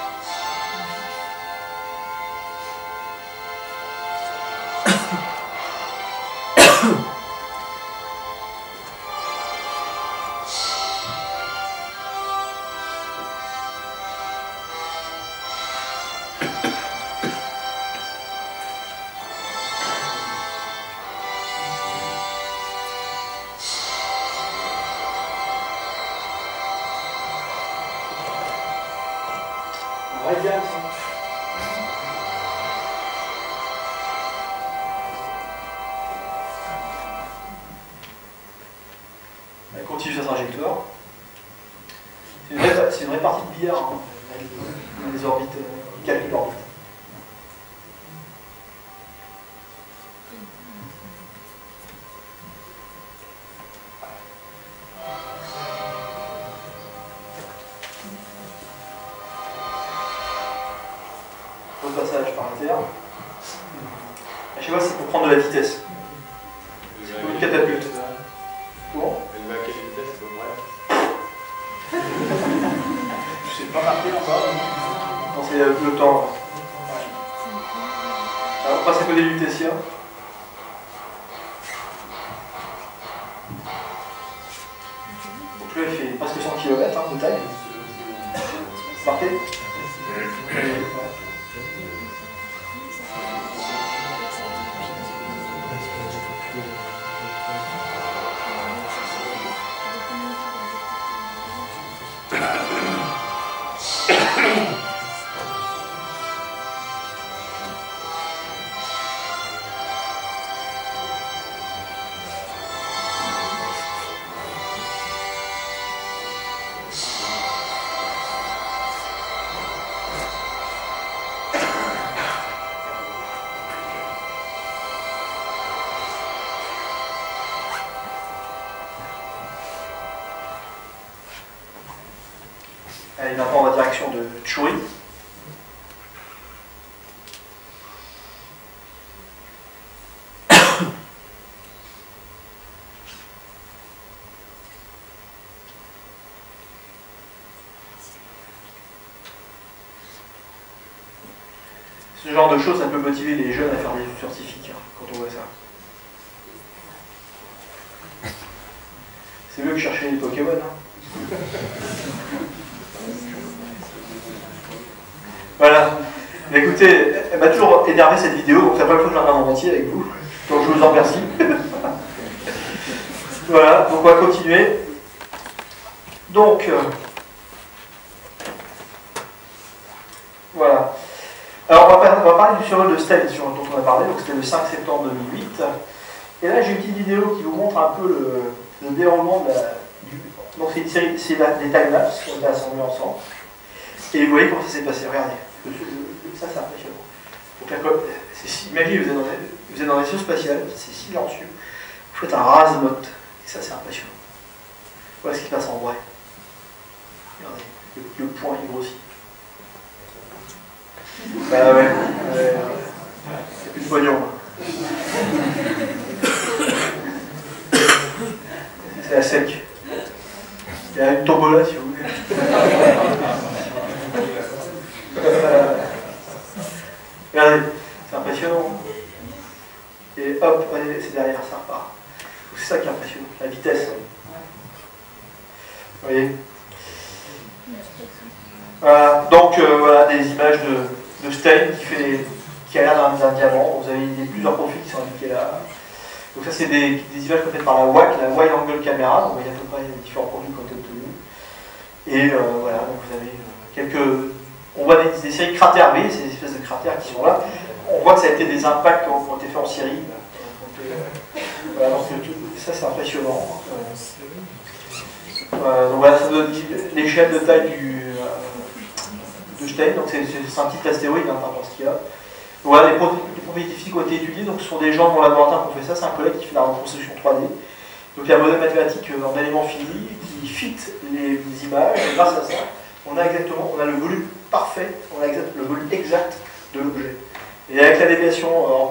Un vrai gars, ça. Elle continue sa trajectoire. C'est une vraie partie de billard, hein, avec les orbites, calcul d'orbite. Autre passage par l'intérieur. Je sais pas, c'est pour prendre de la vitesse. C'est comme une catapulte. Bon. Elle va à quelle vitesse, ouais. Je sais pas marqué encore. Non, c'est le temps. Alors, on passe à côté du Tessia. Donc là, il fait presque 100 km de taille. Marqué. Allez, maintenant, on va en direction de Tchouri. Ce genre de choses, ça peut motiver les jeunes à faire des études scientifiques, hein, quand on voit ça. C'est mieux que chercher les Pokémon. Hein. Voilà. Mais écoutez, elle m'a toujours énervé cette vidéo, donc ça va pas le faire en entier avec vous. Donc je vous en remercie. Voilà, donc on va continuer. Donc, voilà. Alors on va parler du survol de Stein dont on a parlé, donc c'était le 5 septembre 2008. Et là j'ai une petite vidéo qui vous montre un peu le déroulement de donc c'est une série, c'est des timelapses qui ont été assemblés ensemble. Et vous voyez comment ça s'est passé, regardez. Ça c'est impressionnant. Donc imaginez, vous êtes dans un vaisseau spatial, c'est silencieux. Vous faites un rase-motte, et ça c'est impressionnant. Voilà ce qui se passe en vrai. Regardez, le point il grossit. Bah ouais, il n'y a plus de pognon. C'est à sec. Il y a une tombola si vous voulez. Regardez, c'est impressionnant. Et hop, c'est derrière, ça repart. C'est ça qui est impressionnant, la vitesse. Vous voyez. Voilà, donc voilà des images de Stein qui a l'air d'un diamant. Vous avez plusieurs profils qui sont indiqués là. Donc ça c'est des images faites par la WAC, la Wide Angle Camera. Donc il y a à peu près différents profils qui ont été obtenus. Et voilà, donc vous avez quelques... On voit des séries cratères V, ces espèces de cratères qui sont là. On voit que ça a été des impacts qui ont été faits en Syrie. Voilà, donc ça c'est impressionnant. Donc voilà, ça donne l'échelle de taille de Stein. Donc c'est un petit astéroïde par rapport à ce qu'il y a. Voilà, les propriétés physiques ont été étudiées. Donc ce sont des gens dans le laboratoire qui ont fait ça. C'est un collègue qui fait la reconstruction 3D. Donc il y a un modèle mathématique en éléments finis qui fit les images. Et grâce à ça, on a le volume parfait, on a le volume exact de l'objet. Et avec la déviation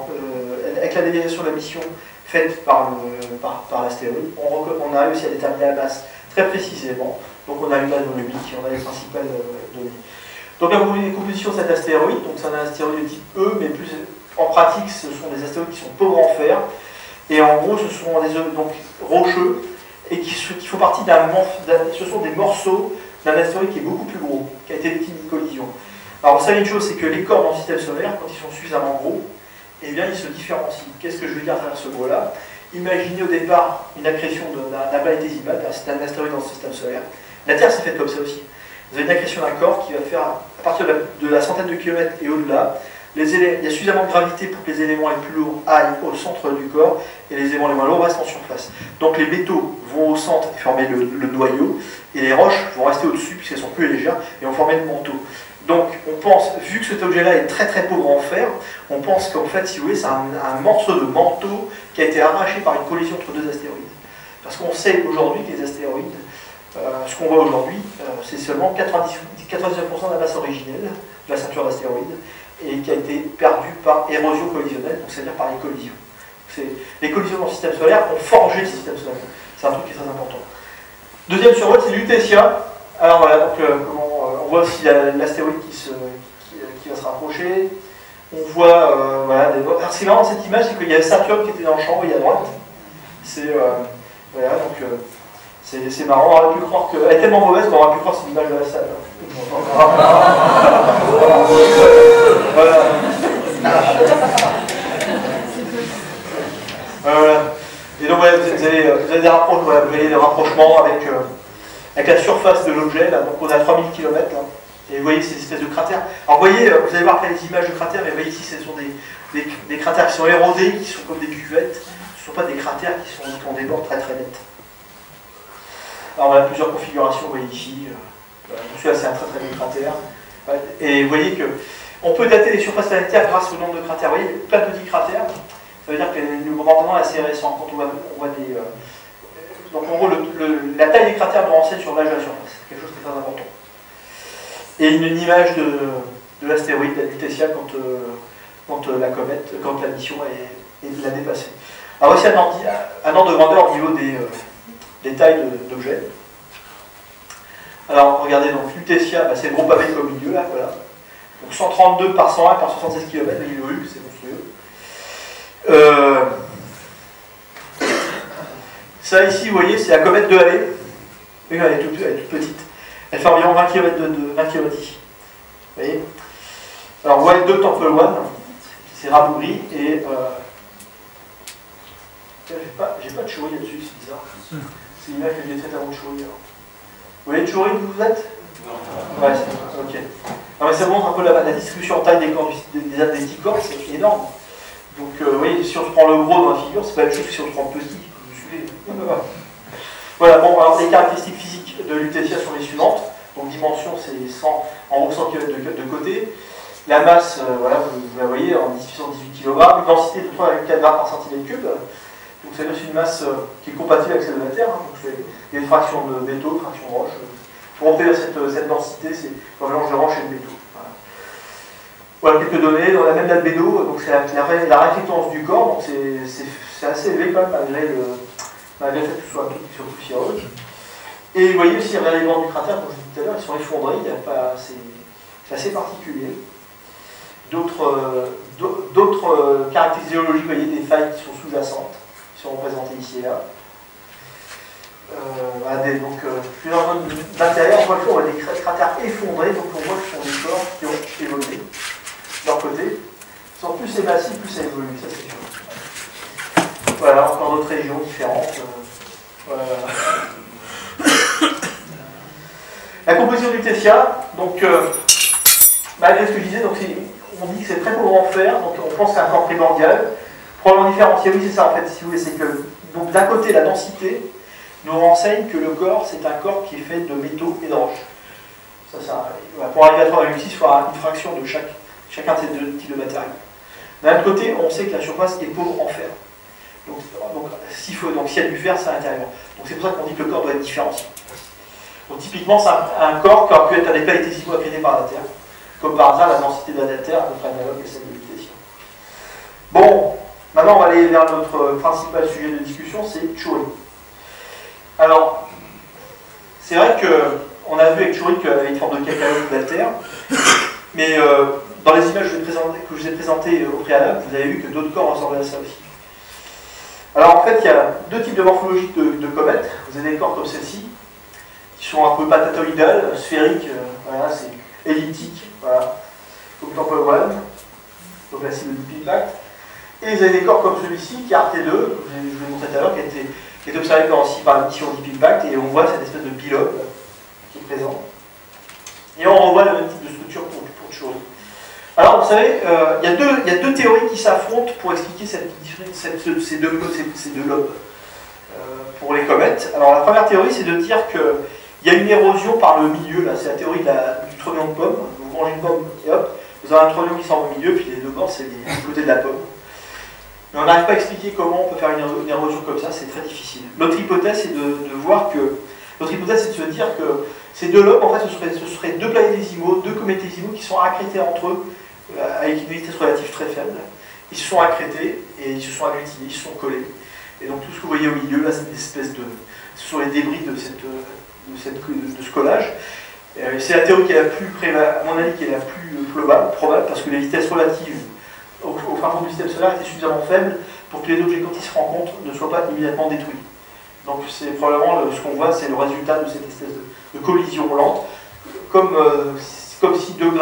de la mission faite par l'astéroïde, on a réussi à déterminer la masse très précisément. Donc on a une masse volumique, on a les principales données. Donc la composition de cet astéroïde, donc c'est un astéroïde de type E, mais plus en pratique ce sont des astéroïdes qui sont pauvres en fer. Et en gros ce sont des donc rocheux et qui font partie ce sont des morceaux d'un astéroïde qui est beaucoup plus gros, qui a été victime d'une collision. Alors vous savez une chose, c'est que les corps dans le système solaire, quand ils sont suffisamment gros, eh bien ils se différencient. Qu'est-ce que je veux dire à travers ce mot-là? Imaginez au départ une accrétion d'un planétésimal, c'est un astéroïde dans le système solaire. La Terre s'est faite comme ça aussi. Vous avez une accrétion d'un corps qui va faire, à partir de la centaine de kilomètres et au-delà, il y a suffisamment de gravité pour que les éléments les plus lourds aillent au centre du corps et les éléments les moins lourds restent en surface. Donc les métaux vont au centre et former le noyau, et les roches vont rester au-dessus puisqu'elles sont plus légères et vont former le manteau. Donc on pense, vu que cet objet-là est très très pauvre en fer, on pense qu'en fait, si vous voulez, c'est un morceau de manteau qui a été arraché par une collision entre deux astéroïdes. Parce qu'on sait aujourd'hui que les astéroïdes, ce qu'on voit aujourd'hui, c'est seulement 99% de la masse originelle de la ceinture d'astéroïdes, et qui a été perdue par érosion collisionnelle, c'est-à-dire par les collisions. Les collisions dans le système solaire ont forgé le système solaire. C'est un truc qui est très important. Deuxième survol, c'est Lutetia. Alors voilà, donc, on voit aussi l'astéroïde qui va se rapprocher. On voit, voilà, alors c'est marrant cette image, c'est qu'il y a Saturne qui était dans le champ, et à droite. C'est, voilà, donc, c'est marrant, on aurait pu croire qu'elle est tellement mauvaise qu'on aurait pu croire que c'est l'image de la salle. Voilà. Et donc voilà, vous avez des rapprochements, voilà, vous voyez des rapprochements avec la surface de l'objet. Donc on a 3000 km là, et vous voyez ces espèces de cratères. Alors vous voyez, vous allez voir après les images de cratères, mais vous voyez ici ce sont des cratères qui sont érodés, qui sont comme des cuvettes. Ce ne sont pas des cratères qui ont des bords très très nets. Alors on a plusieurs configurations, vous voyez ici. Celui-là c'est un très très beau cratère. Et vous voyez que on peut dater les surfaces planétaires grâce au nombre de cratères. Vous voyez, plein de petits cratères. Ça veut dire que le bombardement est assez récent. Quand on voit des... donc en gros, la taille des cratères nous renseigne sur l'âge de la surface. C'est quelque chose qui est très important. Et une image de l'astéroïde, la Lutetia, quand la mission l'a dépassé. Alors voici un ordre de grandeur au niveau des tailles d'objets. Alors regardez, donc Lutetia, c'est le groupe avec au milieu, là, voilà. Donc 132 par 101 par 76 km, il est volume, c'est monstrueux. Ça ici, vous voyez, c'est la comète de Halley. Oui, elle est toute petite. Elle fait environ 20 km ici. Vous voyez. Alors, Wild 2 Temple 1, c'est rabougri et... j'ai pas de chouris là-dessus, c'est bizarre. C'est l'image que j'ai faite avant de chouris. Vous voyez de chouris où vous êtes? Ouais, ok. Non, mais ça montre un peu la distribution en taille des corps des petits corps, c'est énorme. Donc, vous voyez, si on se prend le gros dans la figure, c'est pas la même chose que si on se prend le petit. Vous suivez? Voilà, bon, alors les caractéristiques physiques de Lutetia sont les suivantes. Donc, dimension, c'est 100 km de côté. La masse, voilà, vous la voyez, en 18 kg. Une densité de 3,4 grammes par centimètre cube. Donc, ça veut dire que c'est une masse qui est compatible avec celle de la Terre. Hein. Donc, il y a une fraction de métaux, une fraction de roche. Pour obtenir cette densité, c'est un mélange de roche et de métaux. Voilà. Voilà quelques données, on a même l'albédo, donc c'est la réflectance du corps, donc c'est assez élevé quand même malgré le fait que ce soit un truc sur poussiéreux. Et vous voyez aussi, regardez les bords du cratère, comme je disais tout à l'heure, ils sont effondrés, c'est assez particulier. D'autres caractéristiques géologiques, vous voyez, des failles qui sont sous-jacentes, qui sont représentées ici et là. Plusieurs zones d'intérieur, on voit des cratères effondrés, donc on voit que ce sont des corps qui ont évolué de leur côté. Ils sont plus c'est massif, plus ça évolue, ça c'est sûr. Voilà, encore d'autres régions différentes. Voilà. La composition du Tessia, donc malgré ce que je disais, donc on dit que c'est très pauvre en fer, donc on pense que c'est un corps primordial. Probablement différencié, oui c'est ça en fait, si vous voulez, c'est que donc d'un côté la densité nous renseigne que le corps c'est un corps qui est fait de métaux et de roches. Pour arriver à 3,6, il faudra une fraction de chacun de ces deux types de matériaux. D'un autre côté, on sait que la surface est pauvre en fer. Donc s'il y a du fer, c'est à l'intérieur. Donc c'est pour ça qu'on dit que le corps doit être différencié. Donc typiquement, c'est un corps qui aurait pu être un des planétésimaux accrétés par la Terre. Comme par hasard, la densité de la Terre est à peu près analogue à celle de l'Utésien. Bon, maintenant on va aller vers notre principal sujet de discussion, c'est Tchouri. Alors, c'est vrai qu'on a vu avec Tchouri qu'elle avait une forme de cacao de la Terre, mais dans les images que je vous ai présentées au préalable, vous avez vu que d'autres corps ressemblaient à ça aussi. Alors en fait, il y a deux types de morphologie de comètes. Vous avez des corps comme celle-ci, qui sont un peu patatoïdales, sphériques, voilà, c'est elliptique, voilà, comme Temple One, donc la cible Deep Impact. Et vous avez des corps comme celui-ci, qui est RT2, je vous l'ai montré tout à l'heure, qui est observé aussi par la mission Deep Impact, et on voit cette espèce de pilote qui est présent. Et on revoit le même type de structure pour Tchouri. Alors, vous savez, il y a deux théories qui s'affrontent pour expliquer ces deux lobes pour les comètes. Alors, la première théorie, c'est de dire qu'il y a une érosion par le milieu. Là, c'est la théorie du trognon de pomme. Vous mangez une pomme et hop, vous avez un trognon qui sort au milieu, puis les deux bords, c'est les côtés de la pomme. Mais on n'arrive pas à expliquer comment on peut faire une érosion comme ça, c'est très difficile. L'autre hypothèse, c'est de voir que. L'autre hypothèse, c'est de se dire que ces deux lobes, en fait, ce seraient deux planétésimaux, deux cométésimaux qui sont accrétés entre eux avec une vitesse relative très faible. Ils se sont accrétés et ils se sont agglutinés, ils se sont collés. Et donc tout ce que vous voyez au milieu, là, c'est une espèce de. Ce sont les débris de ce collage. C'est la théorie qui est la plus, à mon avis, qui est la plus probable, parce que les vitesses relatives au fin fond du système solaire étaient suffisamment faibles pour que les objets, quand ils se rencontrent, ne soient pas immédiatement détruits. Donc c'est probablement ce qu'on voit, c'est le résultat de cette espèce de collision lente, comme si deux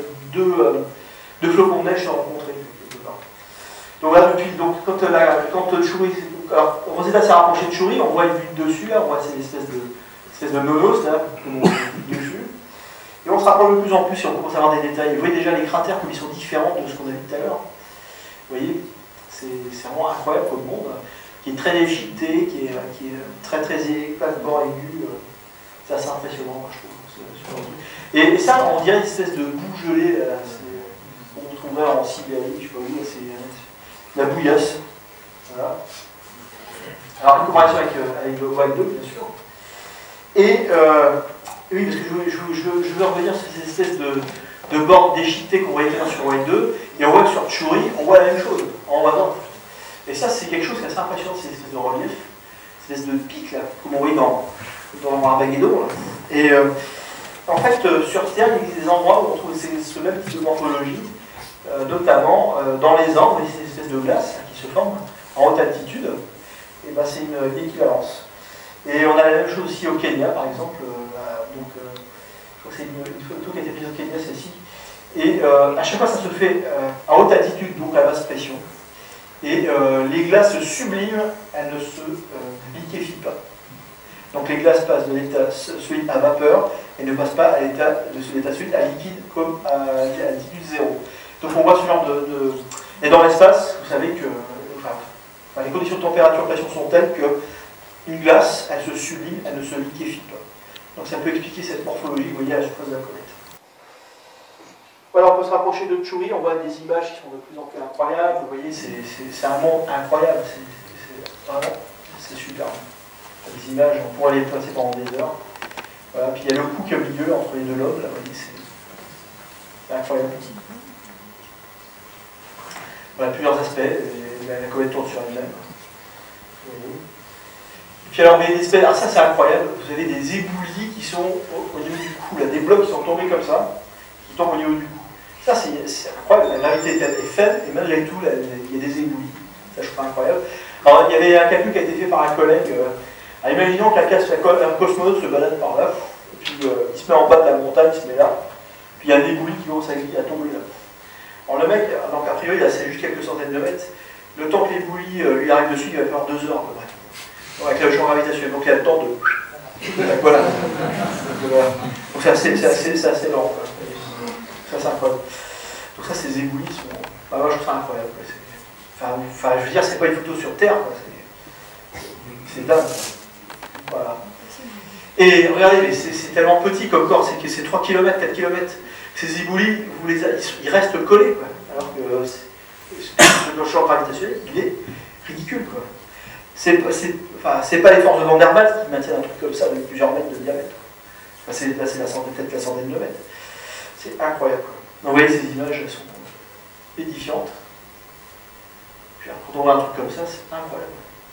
flocons de neige se rencontraient quelque part. Donc là, quand Tchouri, alors Rosetta s'est rapproché de Tchouri, on voit une butte dessus, là, on voit cette espèce de nonos là, qu'on voit dessus. Et on se rapproche de plus en plus et on commence à avoir des détails. Vous voyez déjà les cratères comme ils sont différents de ce qu'on a vu tout à l'heure. Vous voyez, c'est vraiment incroyable comme monde, qui est très déchiqueté, qui est très très pas de bord aigu. C'est assez impressionnant, moi, je trouve. Et ça, on dirait une espèce de boue gelée, qu'on retrouverait en Sibérie, je sais pas où, c'est la bouillasse. Voilà. Alors, une comparaison avec le White 2, bien sûr. Et, oui, parce que je veux revenir sur ces espèces de bords déchiquetés qu'on voyait sur White 2, et on voit que sur Tchouri, on voit la même chose, en voisant. Et ça, c'est quelque chose qui est assez impressionnant, ces espèces de relief, ces espèces de pics, là, comme on voit dans Armageddon. Et en fait, sur Terre, il existe des endroits où on trouve ce même type de morphologie, notamment dans les Andes, vous voyez ces espèces de glaces qui se forment en haute altitude, et ben, c'est une équivalence. Et on a la même chose aussi au Kenya, par exemple. Je crois que c'est une photo qui a été prise au Kenya, celle-ci. Et à chaque fois, ça se fait à haute altitude, donc à basse pression. Et les glaces se subliment, elles ne se liquéfient pas. Donc les glaces passent de l'état solide à vapeur et ne passent pas à l'état solide à liquide comme à altitude zéro. Donc on voit ce genre de. Et dans l'espace, vous savez que les conditions de température et de pression sont telles qu'une glace, elle se sublime, elle ne se liquéfie pas. Donc ça peut expliquer cette morphologie, vous voyez, à la surface de la comète. Voilà, on peut se rapprocher de Tchouri, on voit des images qui sont de plus en plus incroyables. Vous voyez, c'est un monde incroyable, c'est super. Des images, on pourrait les passer pendant des heures. Voilà, puis il y a le cou qui est au milieu entre les deux lobes, là, vous voyez, c'est incroyable. Voilà, plusieurs aspects, et la comète tourne sur elle-même. Et puis alors, mais des espèces, alors ça c'est incroyable, vous avez des éboulis qui sont au niveau du cou, là, des blocs qui sont tombés comme ça, qui tombent au niveau du cou. Ça c'est incroyable, la gravité est faible, et malgré tout, là, il y a des éboulis. Ça je trouve incroyable. Alors il y avait un calcul qui a été fait par un collègue. Imaginons qu'un cosmonaute se balade par là, et puis il se met en bas de la montagne, il se met là, puis il y a un éboulis qui commence à tomber là. Alors le mec, donc a priori, là c'est juste quelques centaines de mètres, le temps que l'éboulis lui arrive dessus, il va falloir 2 heures à peu près. Donc, avec le champ gravitationnel, donc il y a le temps de. Voilà. Donc c'est assez lent. Ça c'est incroyable. Donc ça, ces éboulis sont. Bah, moi je trouve ça incroyable. Enfin, je veux dire, c'est pas une photo sur Terre, c'est dingue. Voilà. Et regardez, mais c'est tellement petit comme corps, c'est que c'est 3 km, 4 km. Ces éboulis, ils restent collés, quoi. Alors que le champ gravitationnel, il est ridicule, quoi. C'est pas les forces de Van der Waals qui maintiennent un truc comme ça de plusieurs mètres de diamètre. Enfin, c'est peut-être la centaine de mètres. C'est incroyable, quoi. Donc, vous voyez, ces images, elles sont édifiantes. Puis, quand on voit un truc comme ça, c'est incroyable.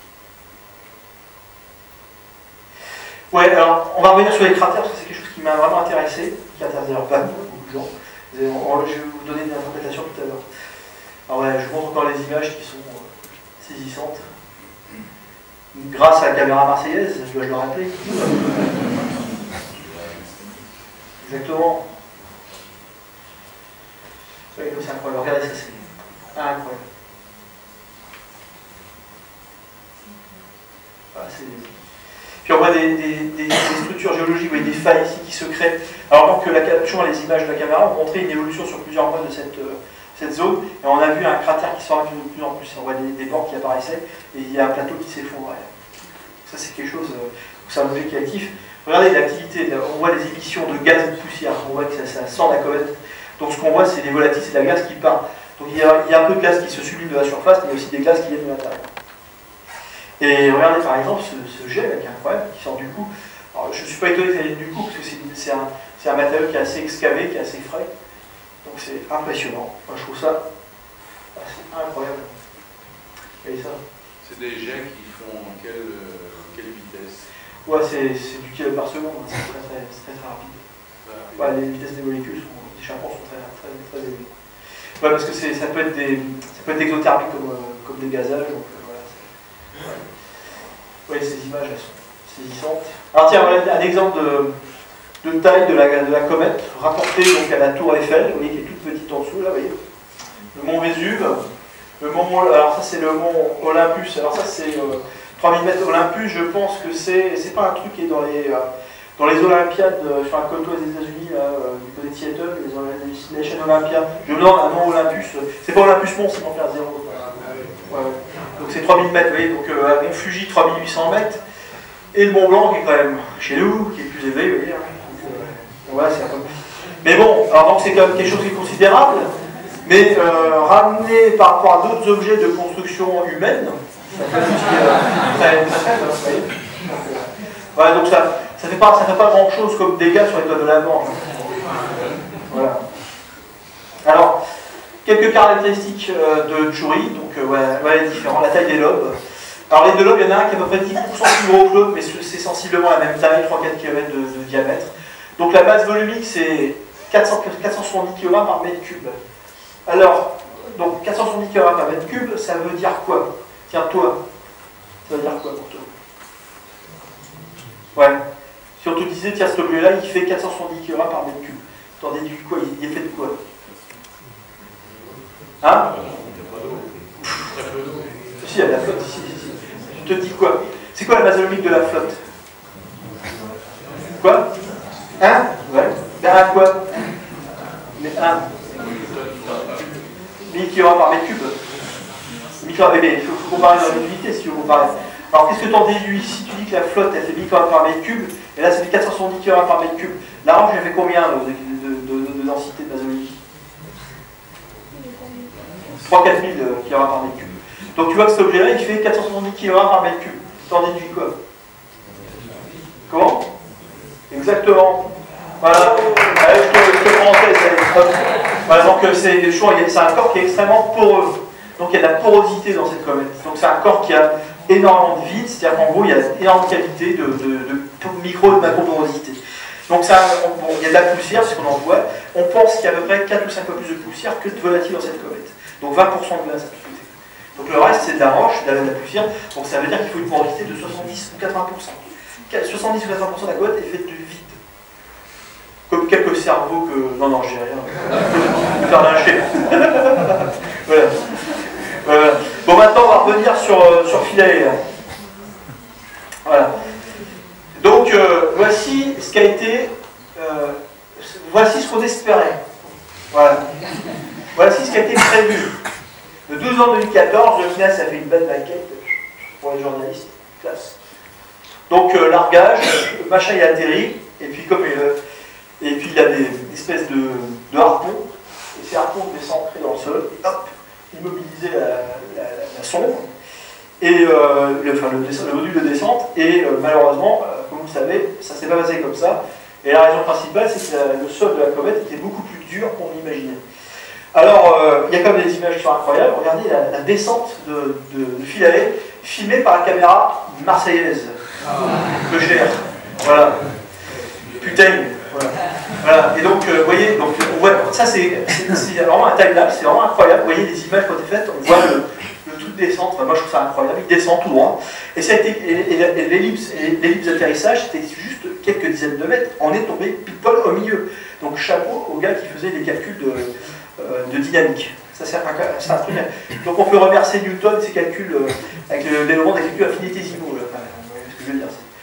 Ouais, alors, on va revenir sur les cratères, parce que c'est quelque chose qui m'a vraiment intéressé, qui intéresse d'ailleurs pas beaucoup de gens. Je vais vous donner une interprétation tout à l'heure. Alors, ouais, je vous montre encore les images qui sont saisissantes. Grâce à la caméra marseillaise, je dois le rappeler. Exactement. Oui, c'est incroyable. Regardez ça, c'est incroyable. Voilà, puis on voit des structures géologiques, des failles ici qui se créent. Alors donc les images de la caméra ont montré une évolution sur plusieurs mois de cette zone, et on a vu un cratère qui s'enlève de plus en plus. On voit des bords qui apparaissaient, et il y a un plateau qui s'effondrait. Ça c'est quelque chose, c'est un objet qui est actif. Regardez l'activité, on voit les émissions de gaz et de poussière, on voit que ça sort de la comète. Donc ce qu'on voit, c'est des volatiles, c'est de la glace qui part. Donc il y a un peu de glace qui se sublime de la surface, mais il y a aussi des glaces qui viennent de l'intérieur. Et regardez par exemple ce jet là, qui est incroyable, qui sort du cou. Alors, je ne suis pas étonné que ça vienne du cou, parce que c'est un matériau qui est assez excavé, qui est assez frais. Donc c'est impressionnant. Moi je trouve ça assez incroyable. Vous voyez ça? C'est des jets qui font quelle vitesse? Ouais, c'est du kilomètre par seconde, hein. C'est très rapide. Ouais, les vitesses des molécules, des échappements sont très élevées. Ouais, parce que ça peut être exothermique comme des gazages. Donc, voilà, ouais, ces images, elles sont saisissantes. Alors tiens, un exemple de taille de la comète, rapporté donc à la tour Eiffel, vous voyez qui est toute petite en dessous, là, vous voyez. Le mont Vésuve, alors ça c'est le mont Olympus, alors ça c'est 3000 mètres Olympus, je pense que c'est pas un truc qui est dans les Olympiades sur la côte ouest des États-Unis, du côté de Seattle, les chaînes Olympia. Je me demande un mont Olympus, c'est pas Olympus Mont, c'est Mont faire 0. Ouais. Donc c'est 3000 mètres, vous voyez, donc Mont Fuji 3800 mètres, et le Mont Blanc qui est quand même chez nous, qui est plus élevé, vous voyez. Voilà, c'est un peu. Mais bon, alors donc c'est quand même quelque chose qui est considérable, mais ramené par rapport à d'autres objets de construction humaine, ça fait aussi très faible, vous voyez. Voilà, donc ça fait pas grand chose comme dégâts sur les toits de la Manche. Voilà. Alors, quelques caractéristiques de Tchouri, donc voilà les différents, la taille des lobes. Alors les deux lobes, il y en a un qui est à peu près 10% plus gros que l'autre, mais c'est sensiblement la même taille, 3-4 km de diamètre. Donc la masse volumique, c'est 470 kg par mètre cube. Alors, donc 470 kg par mètre cube, ça veut dire quoi? Tiens, toi, ça veut dire quoi pour toi? Ouais. Si on te disait, tiens, cet objet-là, il fait 470 kg par mètre cube. T'en déduis quoi? Il est fait de quoi? Hein? Si, il y a de la flotte ici. Tu te dis quoi? C'est quoi la masse volumique de la flotte? Quoi? Hein? Ouais. Ben, un quoi? Mais un. 1000 kg par mètre cube. Mais il faut comparer dans l'unité si vous comparez. Alors qu'est-ce que tu en déduis? Si tu dis que la flotte elle fait 1000 kg par mètre cube, et là ça fait 470 kg par mètre cube, la roche elle fait combien de densité de masse volumique? 3-4 000 kg par mètre cube. Donc tu vois que cet objet-là il fait 470 kg par mètre cube. Tu en déduis quoi? Comment? Exactement. Voilà. Je te prends en tête. Voilà, donc c'est un corps qui est extrêmement poreux. Donc il y a de la porosité dans cette comète. Donc c'est un corps qui a énormément de vide, c'est-à-dire qu'en gros il y a énormément de qualité de micro et de macro-porosité. Donc ça, bon, il y a de la poussière, c'est ce qu'on en voit. On pense qu'il y a à peu près 4 ou 5 fois plus de poussière que de volatile dans cette comète. Donc 20% de glace absolue. Donc le reste c'est de la roche, de la poussière. Donc ça veut dire qu'il faut une porosité de 70 ou 80%. 70 ou 80% de la comète est faite de vide. Comme quelques cerveaux que... Non, j'ai rien. Je vais faire lyncher. Voilà. Bon, maintenant, on va revenir sur Philae. Voilà. Donc, voici ce qui a été... voici ce qu'on espérait. Voilà. Voici ce qui a été prévu. Le 12 ans 2014, le final, ça fait une belle maquette pour les journalistes. Classe. Donc, largage, machin est atterri, et puis comme... et puis il y a des espèces de harpons, et ces harpons devaient s'ancrer dans le sol, et hop, immobiliser la sonde, et le module de descente, et malheureusement, comme vous le savez, ça ne s'est pas passé comme ça, et la raison principale, c'est que le sol de la comète était beaucoup plus dur qu'on l'imaginait. Alors, il y a quand même des images qui sont incroyables, regardez la descente de Philae, filmée par la caméra marseillaise, de GR, voilà, putain. Voilà. Et donc, vous voyez, donc, on voit, ça c'est vraiment un time-lapse, c'est vraiment incroyable. Vous voyez les images qui ont été faites, on voit le tout descendre. Enfin, moi je trouve ça incroyable, il descend tout droit. Et l'ellipse d'atterrissage, c'était juste quelques dizaines de mètres. On est tombé pile-poil au milieu. Donc, chapeau au gars qui faisait les calculs de dynamique. Ça, c'est un truc. Donc, on peut remercier Newton, ses calculs avec l'élément des calculs infinitésimaux. Enfin, ce que je veux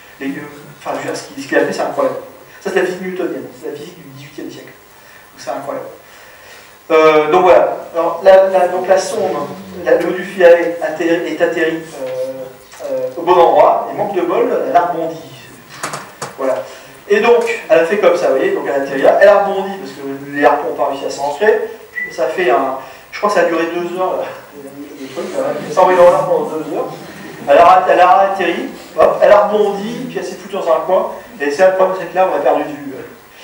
dire, ce qu'il a fait, c'est incroyable. Ça, c'est la physique newtonienne, c'est la physique du XVIIIe siècle. Donc, c'est incroyable. Donc, voilà. Alors, donc, la sonde, le module Philae est atterri au bon endroit, et manque de bol, elle a rebondi. Voilà. Et donc, elle a fait comme ça, vous voyez, donc elle a atterri là, elle a rebondi, parce que les harpons n'ont pas réussi à s'ancrer. Ça fait je crois que ça a duré 2 heures, là. Ça a envoyé dans l'air pendant 2 heures. Elle a atterri, hop, elle a rebondi, puis elle s'est foutue dans un coin. Et c'est un problème, c'est que là, on a perdu de vue.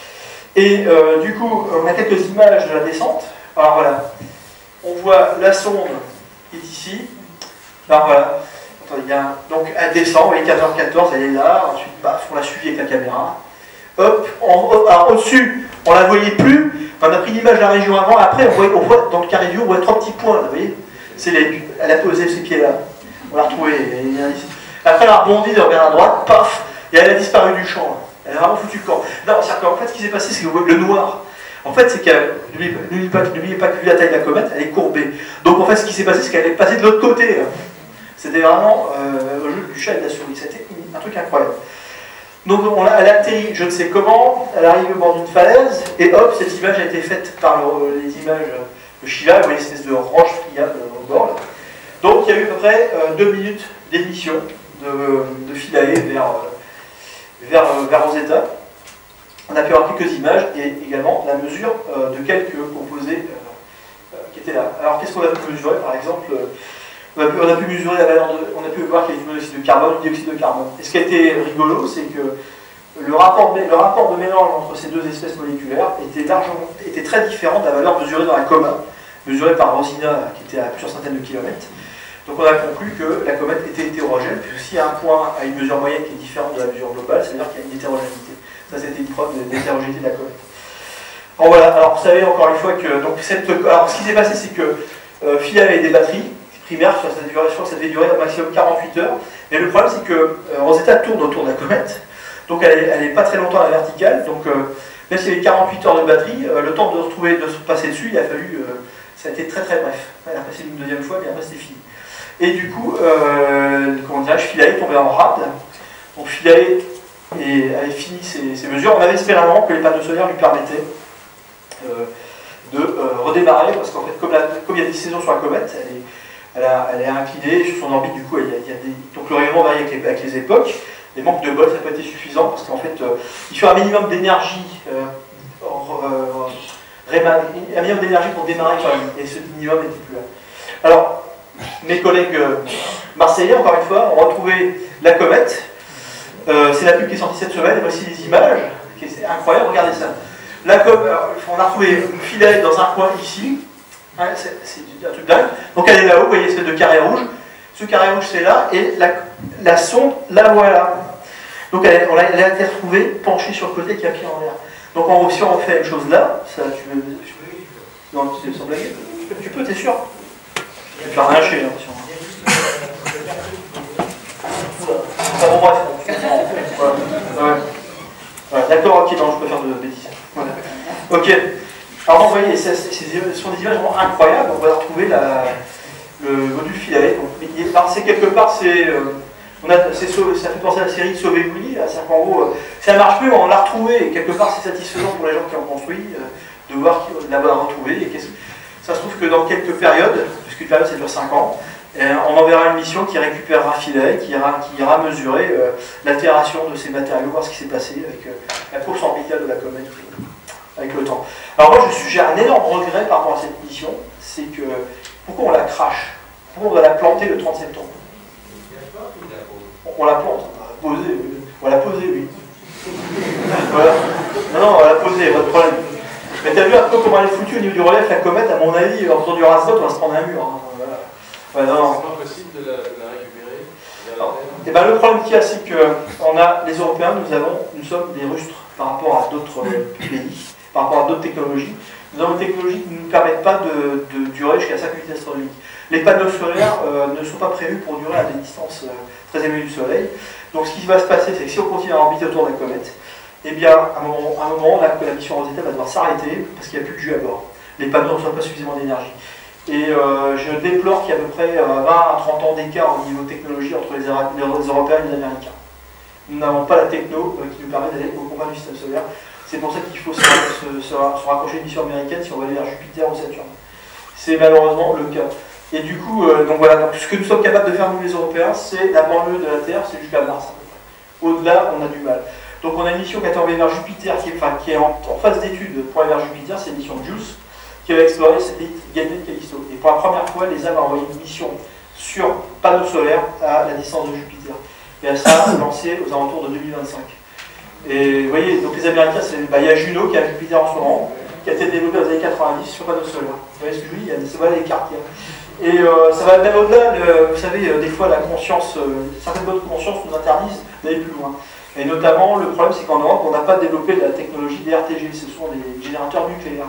Et du coup, on a quelques images de la descente. Alors voilà, on voit la sonde qui est ici. Alors voilà, attendez, donc elle descend, vous voyez, 14h14, elle est là. Ensuite, paf, on l'a suivie avec la caméra. Hop, alors au-dessus, on la voyait plus. On a pris l'image de la région avant. Après, on voit dans le carré vue, on voit 3 petits points, là, vous voyez. Elle a posé ses pieds là. On l'a retrouvée. Après, elle a rebondi, elle revient à droite, paf. Et elle a disparu du champ. Elle a vraiment foutu le camp. Non, c'est-à-dire qu'en fait, ce qui s'est passé, c'est que le noir. En fait, c'est qu'elle. N'oubliez pas que vu la taille de la comète, elle est courbée. Donc, en fait, ce qui s'est passé, c'est qu'elle est passée de l'autre côté. C'était vraiment le jeu du chat et de la souris. C'était un truc incroyable. Donc, elle a atterri, je ne sais comment, elle arrive au bord d'une falaise, et hop, cette image a été faite par les images de Shiva, vous voyez, une espèce de roche friable au bord. Là. Donc, il y a eu à peu près 2 minutes d'émission de Philae vers Rosetta. On a pu avoir quelques images et également la mesure de quelques composés qui étaient là. Alors qu'est-ce qu'on a pu mesurer par exemple on a pu mesurer la valeur on a pu voir qu'il y a du monoxyde de carbone, du dioxyde de carbone. Et ce qui a été rigolo, c'est que le rapport de mélange entre ces deux espèces moléculaires était très différent de la valeur mesurée dans la coma, mesurée par Rosina qui était à plusieurs centaines de kilomètres. Donc on a conclu que la comète était hétérogène, puisque s'il y a un point à une mesure moyenne qui est différente de la mesure globale, ça veut dire qu'il y a une hétérogénéité. Ça, c'était une preuve d'hétérogénéité de la comète. Alors voilà, alors vous savez encore une fois que... alors ce qui s'est passé, c'est que Philae avait des batteries primaires, ça devait durer au maximum 48 heures, mais le problème c'est que Rosetta tourne autour de la comète, donc elle n'est pas très longtemps à la verticale, donc même s'il y avait 48 heures de batterie, le temps de se passer dessus, il a fallu... ça a été très très bref. Elle a passé une deuxième fois, mais après c'était fini. Et du coup, comment dirais-je, Philae est tombé en rade. Donc Philae avait fini ses mesures. On avait espéré vraiment que les panneaux solaires lui permettaient de redémarrer, parce qu'en fait, comme il y a des saisons sur la comète, elle est inclinée sur son orbite, du coup, donc le rayonnement varie avec les époques. Les manques de bol, ça n'a pas été suffisant, parce qu'en fait, il faut un minimum d'énergie pour démarrer quand même, et ce minimum n'était plus là. Alors, mes collègues marseillais, encore une fois, ont retrouvé la comète. C'est la pub qui est sortie cette semaine, et voici les images. C'est incroyable, regardez ça. On a retrouvé Philae dans un coin ici, Ouais, c'est un truc dingue. Donc elle est là-haut, vous voyez, espèce de carré rouge. Ce carré rouge, c'est là, et la sonde, la voilà. Donc elle a été retrouvée penchée sur le côté qui a pied en l'air. Donc si on refait la même chose là, ça, tu veux. Non, c'est sans blaguer. Tu peux, t'es sûr? Tu vas rien lâcher, j'ai l'impression. Bon, bref. Ouais. D'accord, ok, non, je peux faire de bêtises. Voilà. Ok. Alors, vous voyez, ce sont des images vraiment incroyables. On va retrouver le module Philae. C'est quelque part, ça fait penser à la série Sauver Willy. C'est-à-dire qu'en gros, ça marche plus, on l'a retrouvé. Et quelque part, c'est satisfaisant pour les gens qui ont construit de voir l'avoir retrouvé. Et ça se trouve que dans quelques périodes, puisqu'une période ça dure 5 ans, on enverra une mission qui récupérera Philae, qui ira mesurer l'altération de ces matériaux, voir ce qui s'est passé avec la course orbitale de la comète avec le temps. Alors moi j'ai un énorme regret par rapport à cette mission, c'est que pourquoi on la crache? Pourquoi on va la planter le 30 septembre? On la plante, on va la poser, oui. Voilà. Non, on va la poser, pas de problème. Mais t'as vu un peu comment elle est foutue au niveau du relief, la comète, à mon avis, en faisant du ras-bot, on va se prendre un mur. Hein. Voilà. Ouais, c'est pas possible de la récupérer vers la Terre. Et ben, le problème qu'il y a, c'est que les Européens, nous sommes des rustres par rapport à d'autres pays, par rapport à d'autres technologies. Nous avons des technologies qui ne nous permettent pas de durer jusqu'à 5 vitesses astronomiques. Les panneaux solaires ne sont pas prévus pour durer à des distances très éloignées du Soleil. Donc ce qui va se passer, c'est que si on continue à orbiter autour de la comète, eh bien, à un moment, la mission Rosetta va devoir s'arrêter parce qu'il n'y a plus de jus à bord. Les panneaux ne reçoivent pas suffisamment d'énergie. Et je déplore qu'il y a à peu près 20 à 30 ans d'écart au niveau technologie entre les Européens et les Américains. Nous n'avons pas la techno qui nous permet d'aller au combat du système solaire. C'est pour ça qu'il faut se raccrocher à une mission américaine si on va aller vers Jupiter ou Saturne. C'est malheureusement le cas. Et du coup, donc voilà, donc, ce que nous sommes capables de faire, nous les Européens, c'est la banlieue de la Terre, c'est jusqu'à Mars. Au-delà, on a du mal. Donc on a une mission qui a été envoyée vers Jupiter, qui est en phase d'étude pour aller vers Jupiter, c'est une mission JUICE, qui va explorer le satellite Ganymède Callisto. Et pour la première fois, l'ESA va envoyer une mission sur panneaux solaires à la distance de Jupiter. Et elle sera lancée aux alentours de 2025. Et vous voyez, donc les Américains, il y a Juno qui est à Jupiter en ce moment, qui a été développé dans les années 90 sur panneaux solaires. Vous voyez ce que je dis? Ça va les cartes. Et ça va même au-delà, vous savez, des fois la conscience, certaines bonnes consciences nous interdisent d'aller plus loin. Et notamment, le problème c'est qu'en Europe, on n'a pas développé la technologie des RTG, ce sont des générateurs nucléaires.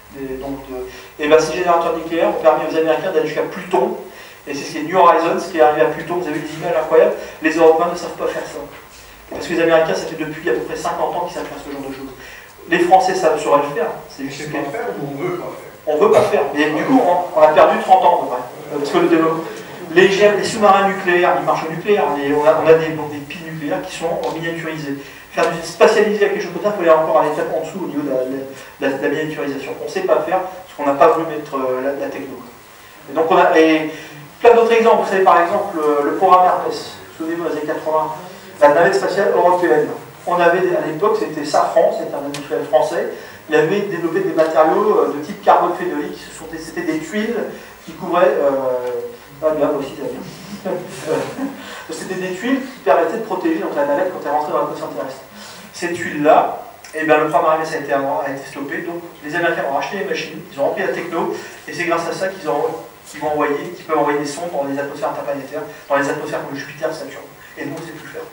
Et ben, ces générateurs nucléaires ont permis aux Américains d'aller jusqu'à Pluton, et c'est ce qui est New Horizons, ce qui est arrivé à Pluton. Vous avez des images incroyables. Les Européens ne savent pas faire ça. Parce que les Américains, ça fait depuis à peu près 50 ans qu'ils savent faire ce genre de choses. Les Français sauraient le faire. C'est juste pas faire ou on veut pas faire? On veut pas faire. Mais du coup, on a perdu 30 ans à peu près. Parce que les sous-marins nucléaires, ils marchent au nucléaire. On a des piles nucléaires qui sont miniaturisées. Faire du spatialisé à quelque chose comme ça, il faut aller encore à l'étape en dessous au niveau de la miniaturisation. On ne sait pas faire parce qu'on n'a pas voulu mettre la techno. Et donc on a plein d'autres exemples. Vous savez par exemple le programme Hermès. Souvenez-vous, dans les années 80, la navette spatiale européenne. On avait à l'époque, c'était Safran, c'était un industriel français. Il avait développé des matériaux de type carbone phénolique. C'était des tuiles qui couvraient. Bien, moi aussi, ça vient. C'était des tuiles qui permettaient de protéger donc, la navette quand elle rentrait dans l'atmosphère terrestre. Ces tuiles-là, le programme Hermès a été stoppé. Donc les Américains ont racheté les machines, ils ont rempli la techno, et c'est grâce à ça qu'ils peuvent envoyer des sondes dans les atmosphères interplanétaires, dans les atmosphères comme Jupiter, Saturne. Et nous, on ne sait plus le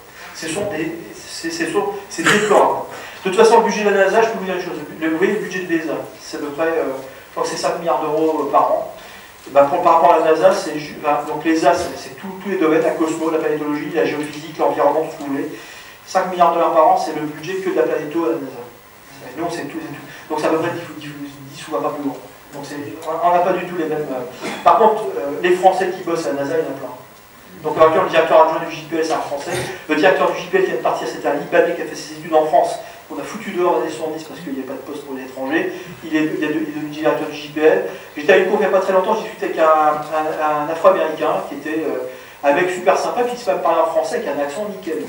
faire. C'est déplorable. De toute façon, le budget de la NASA, je peux vous dire une chose. Vous voyez le budget de l'ESA, c'est à peu près, je crois que c'est 5 milliards d'euros par an. Par rapport à la NASA, donc l'ESA, c'est tous les domaines, la cosmo, la planétologie, la géophysique, l'environnement, tout ce que vous voulez. 5 milliards de dollars par an, c'est le budget que de la planéto à la NASA. Nous, c'est tout. Donc c'est à peu près 10 ou 20 fois plus gros. Donc on n'a pas du tout les mêmes. Par contre, les Français qui bossent à la NASA, il y en a plein. Donc le directeur adjoint du JPL, c'est un Français. Le directeur du JPL qui vient de partir, c'était un Libanais qui a fait ses études en France. On a foutu dehors dans les années 70 parce qu'il n'y avait pas de poste pour les étrangers. Il est devenu directeur du JPL. J'étais à une cour il n'y a pas très longtemps, j'ai discuté avec un Afro-Américain qui était un mec super sympa, puis il se met à parler en français avec un accent nickel.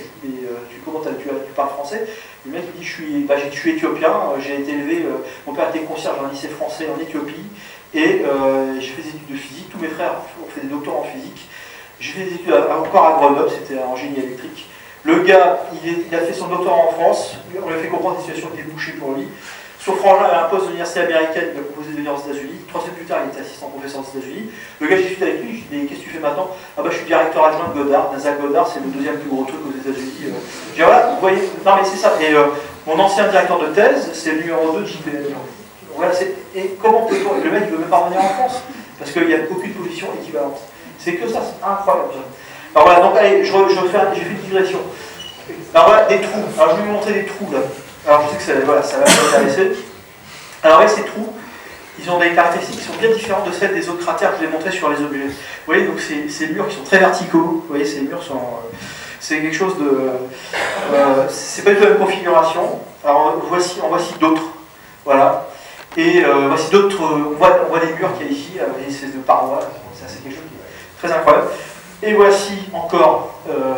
Tu parles français? Le mec il dit je suis éthiopien, j'ai été élevé, mon père était concierge dans un lycée français en Éthiopie, et j'ai fait des études de physique, tous mes frères ont fait des doctorats en physique. J'ai fait des études encore à Grenoble, c'était en génie électrique. Le gars, il a fait son doctorat en France, on lui a fait comprendre des situations qui étaient bouchées pour lui. Son frangin avait un poste de l'université américaine, il a proposé de venir aux États-Unis. 3 semaines plus tard, il était assistant professeur aux États-Unis. Le gars, j'ai discuté avec lui, je lui ai dit, qu'est-ce que tu fais maintenant? Ah bah je suis directeur adjoint de Goddard. NASA Goddard, c'est le deuxième plus gros truc aux États-Unis. Je dis, voilà, vous voyez, non mais c'est ça. Et mon ancien directeur de thèse, c'est le numéro 2 de JPL. Voilà, et comment peut-on? Le mec, il ne veut même pas revenir en France, parce qu'il n'y a aucune position équivalente. C'est que ça, c'est incroyable. Alors voilà, donc allez, j'ai fait une digression. Alors voilà, des trous. Alors je vais vous montrer des trous là. Alors je sais que ça, voilà, ça va vous intéresser. Alors avec ces trous, ils ont des caractéristiques qui sont bien différentes de celles des autres cratères que je vous ai montrés sur les objets. Vous voyez, donc ces murs qui sont très verticaux, vous voyez, ces murs sont... c'est quelque chose de... c'est pas du tout la même configuration. Alors en voici d'autres. Voilà. Et voici d'autres... on voit les murs qu'il y a ici, avec ces deux parois. Ça, c'est quelque chose qui est très incroyable. Et voici encore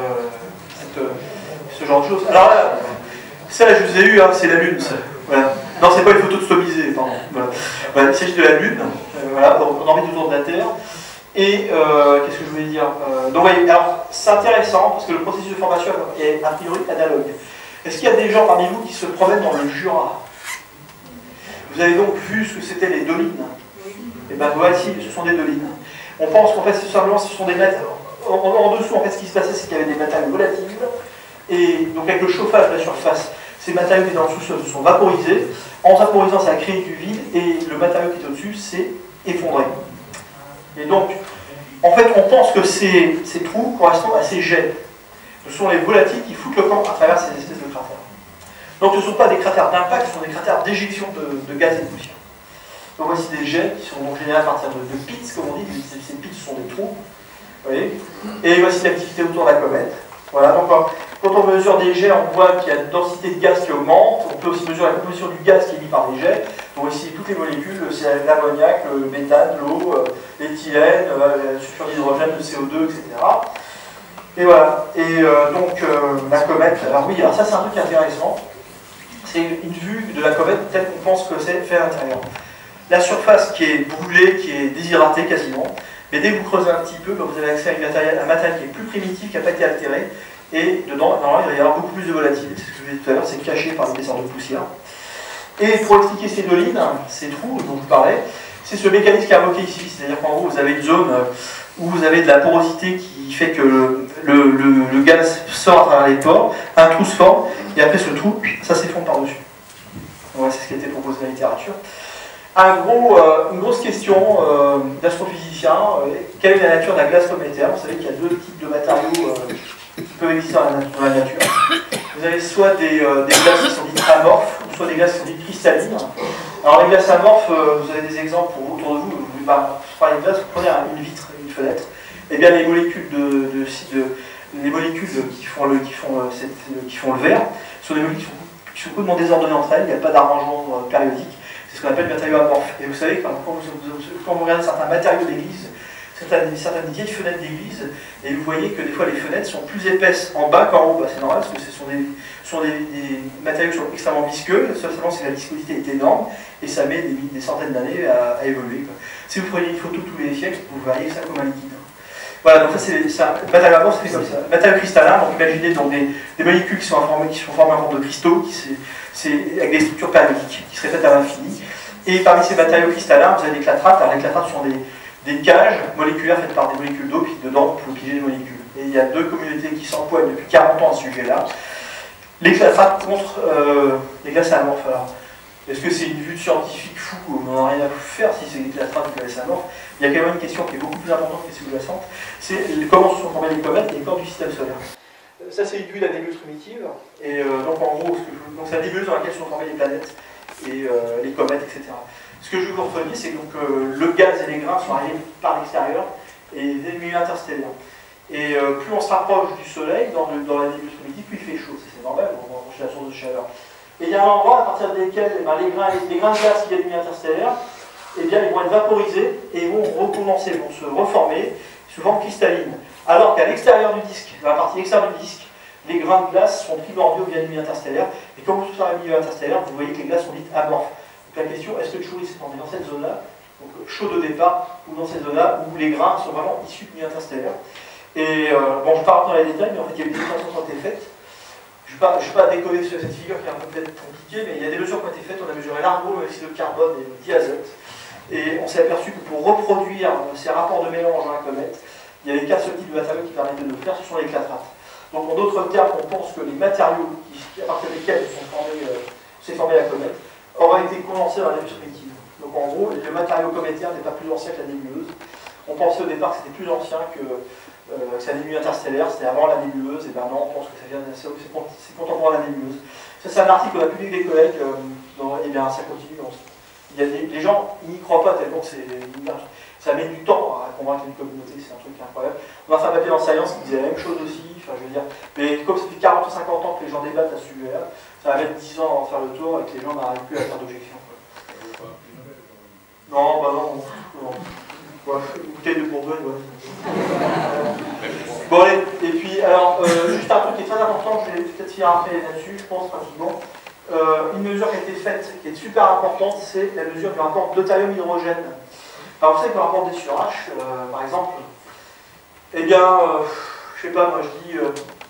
ce genre de choses. Alors là, ça, je vous ai eu, hein, c'est la Lune. Ça. Voilà. Non, c'est pas une photo de stomisée, pardon. Voilà, il s'agit de la Lune, voilà, en orbite autour de la Terre. Et qu'est-ce que je voulais dire donc, voyez, alors, c'est intéressant parce que le processus de formation est a priori analogue. Est-ce qu'il y a des gens parmi vous qui se promènent dans le Jura? Vous avez donc vu ce que c'était les dolines? Et bien voici, ce sont des dolines. On pense qu'en fait, simplement, ce sont des matériaux. En dessous, en fait, ce qui se passait, c'est qu'il y avait des matériaux volatiles. Et donc, avec le chauffage de la surface, ces matériaux qui étaient dans le sous-sol se sont vaporisés. En vaporisant, ça a créé du vide et le matériau qui est au-dessus s'est effondré. Et donc, en fait, on pense que ces trous correspondent à ces jets. Ce sont les volatiles qui foutent le camp à travers ces espèces de cratères. Donc, ce ne sont pas des cratères d'impact, ce sont des cratères d'éjection de gaz et de poussière. Donc, voici des jets qui sont donc générés à partir de pits, comme on dit. Ces pits sont des trous. Vous voyez. Et voici l'activité autour de la comète. Voilà, donc quand on mesure des jets, on voit qu'il y a une densité de gaz qui augmente. On peut aussi mesurer la composition du gaz qui est émis par les jets. Donc ici, toutes les molécules, c'est l'ammoniac, le méthane, l'eau, l'éthylène, le sulfure d'hydrogène, le CO2, etc. Et voilà. Et donc la comète, alors oui, alors ça c'est un truc intéressant. C'est une vue de la comète telle qu'on pense que c'est fait à l'intérieur. La surface qui est brûlée, qui est déshydratée quasiment. Mais dès que vous creusez un petit peu, vous avez accès à un matériel qui est plus primitif, qui n'a pas été altéré. Et dedans, normalement, il va y avoir beaucoup plus de volatilité. C'est ce que je vous disais tout à l'heure, c'est caché par l'épaisseur de poussière. Et pour expliquer ces dolines, ces trous dont je vous parlais, c'est ce mécanisme qui est invoqué ici. C'est-à-dire qu'en gros, vous avez une zone où vous avez de la porosité qui fait que le gaz sort à travers les pores, un trou se forme, et après ce trou, ça s'effondre par-dessus. Voilà, c'est ce qui a été proposé dans la littérature. Une grosse question d'astrophysicien, quelle est la nature de la glace cométaire? Vous savez qu'il y a deux types de matériaux qui peuvent exister dans la nature. Vous avez soit des glaces qui sont dites amorphes, ou soit des glaces qui sont dites cristallines. Alors les glaces amorphes, vous avez des exemples autour de vous. Vous parlez de glace, vous prenez une vitre, une fenêtre. Eh bien les molécules les molécules qui font le verre sont des molécules qui sont complètement désordonnées entre elles. Il n'y a pas d'arrangement périodique. C'est ce qu'on appelle matériaux amorphes. Et vous savez, quand vous regardez certains matériaux d'église, certaines vieilles fenêtres d'église, et vous voyez que des fois les fenêtres sont plus épaisses en bas qu'en haut. Bah, c'est normal parce que ce sont des matériaux qui sont extrêmement visqueux. Seulement c'est que la viscosité est énorme et ça met des centaines d'années à évoluer. Si vous prenez une photo tous les siècles, vous voyez ça comme un liquide. Voilà, donc ça c'est le matériau amorphe, c'est comme ça. Le matériau cristallin, donc imaginez donc des molécules qui sont formées en forme de cristaux, avec des structures périodiques qui se répètent à l'infini. Et parmi ces matériaux cristallins, vous avez des clatrates. Alors les clatrates sont des cages moléculaires faites par des molécules d'eau, puis dedans, vous piger des molécules. Et il y a deux communautés qui s'empoignent depuis 40 ans à ce sujet-là. Les clatrates contre les glaces amorphes. Alors, est-ce que c'est une vue de scientifique fou où on n'en a rien à faire si c'est des clatrates ou des glaces amorphes? Il y a quand même une question qui est beaucoup plus importante que sous-jacente. C'est comment se sont formées les comètes et les corps du système solaire. Ça, c'est une vue de la nébuleuse primitive. Et donc, en gros, c'est la nébuleuse dans laquelle sont formées les planètes et les comètes, etc. Ce que je veux que vous reteniez, c'est que le gaz et les grains sont arrivés par l'extérieur et des milieux interstellaires. Et plus on se rapproche du Soleil, dans la nébuleuse primitive, plus il fait chaud. C'est normal, on va approcher la source de chaleur. Et il y a un endroit à partir desquels les grains de gaz qui viennent du milieu interstellaire, eh bien, ils vont être vaporisés et ils vont recommencer, vont se reformer sous forme cristalline. Alors qu'à l'extérieur du disque, dans la partie extérieure du disque, les grains de glace sont primordiaux via le milieu interstellaire. Et quand vous êtes dans le milieu interstellaire, vous voyez que les glaces sont dites amorphes. Donc la question, est-ce que le chouris s'est formé dans cette zone-là, donc chaud de départ, ou dans cette zone-là, où les grains sont vraiment issus du milieu interstellaire? Et bon, je ne vais pas rentrer dans les détails, mais en fait, il y a eu des démonstrations qui ont été faites. Je ne vais pas décoder sur cette figure qui est un peu peut-être compliquée, mais il y a des mesures qui ont été faites. On a mesuré l'argon, le dioxyde de carbone et le diazote. Et on s'est aperçu que pour reproduire ces rapports de mélange dans la comète, il y avait 4 types de matériaux qui permettaient de le faire, ce sont les clatrates. Donc en d'autres termes, on pense que les matériaux à partir desquels s'est formée la comète auraient été condensés dans la nébuleuse primitive. Donc en gros, le matériau cométien n'est pas plus ancien que la nébuleuse. On pensait au départ que c'était plus ancien que sa nébuleuse interstellaire, c'était avant la nébuleuse, et ben non, on pense que c'est contemporain de la nébuleuse. Ça, c'est un article qu'on a publié avec des collègues, et bien ça continue. Les gens n'y croient pas tellement que ça met du temps à convaincre une communauté, c'est un truc incroyable. On a fait un papier dans Science qui disait la même chose aussi, enfin je veux dire, mais comme ça fait 40 ou 50 ans que les gens débattent à ce sujet-là, ça va mettre 10 ans avant de faire le tour et que les gens n'arrivent plus à faire d'objection. Non, bah non. Bouteille de Bourgogne, ouais. Bon, allez, et puis, alors, juste un truc qui est très important, je vais peut-être finir après là-dessus, je pense, rapidement. Une mesure qui a été faite, qui est super importante, c'est la mesure du rapport deutérium-hydrogène. Alors, vous savez que le rapport D sur H, par exemple, eh bien, je sais pas, moi je dis,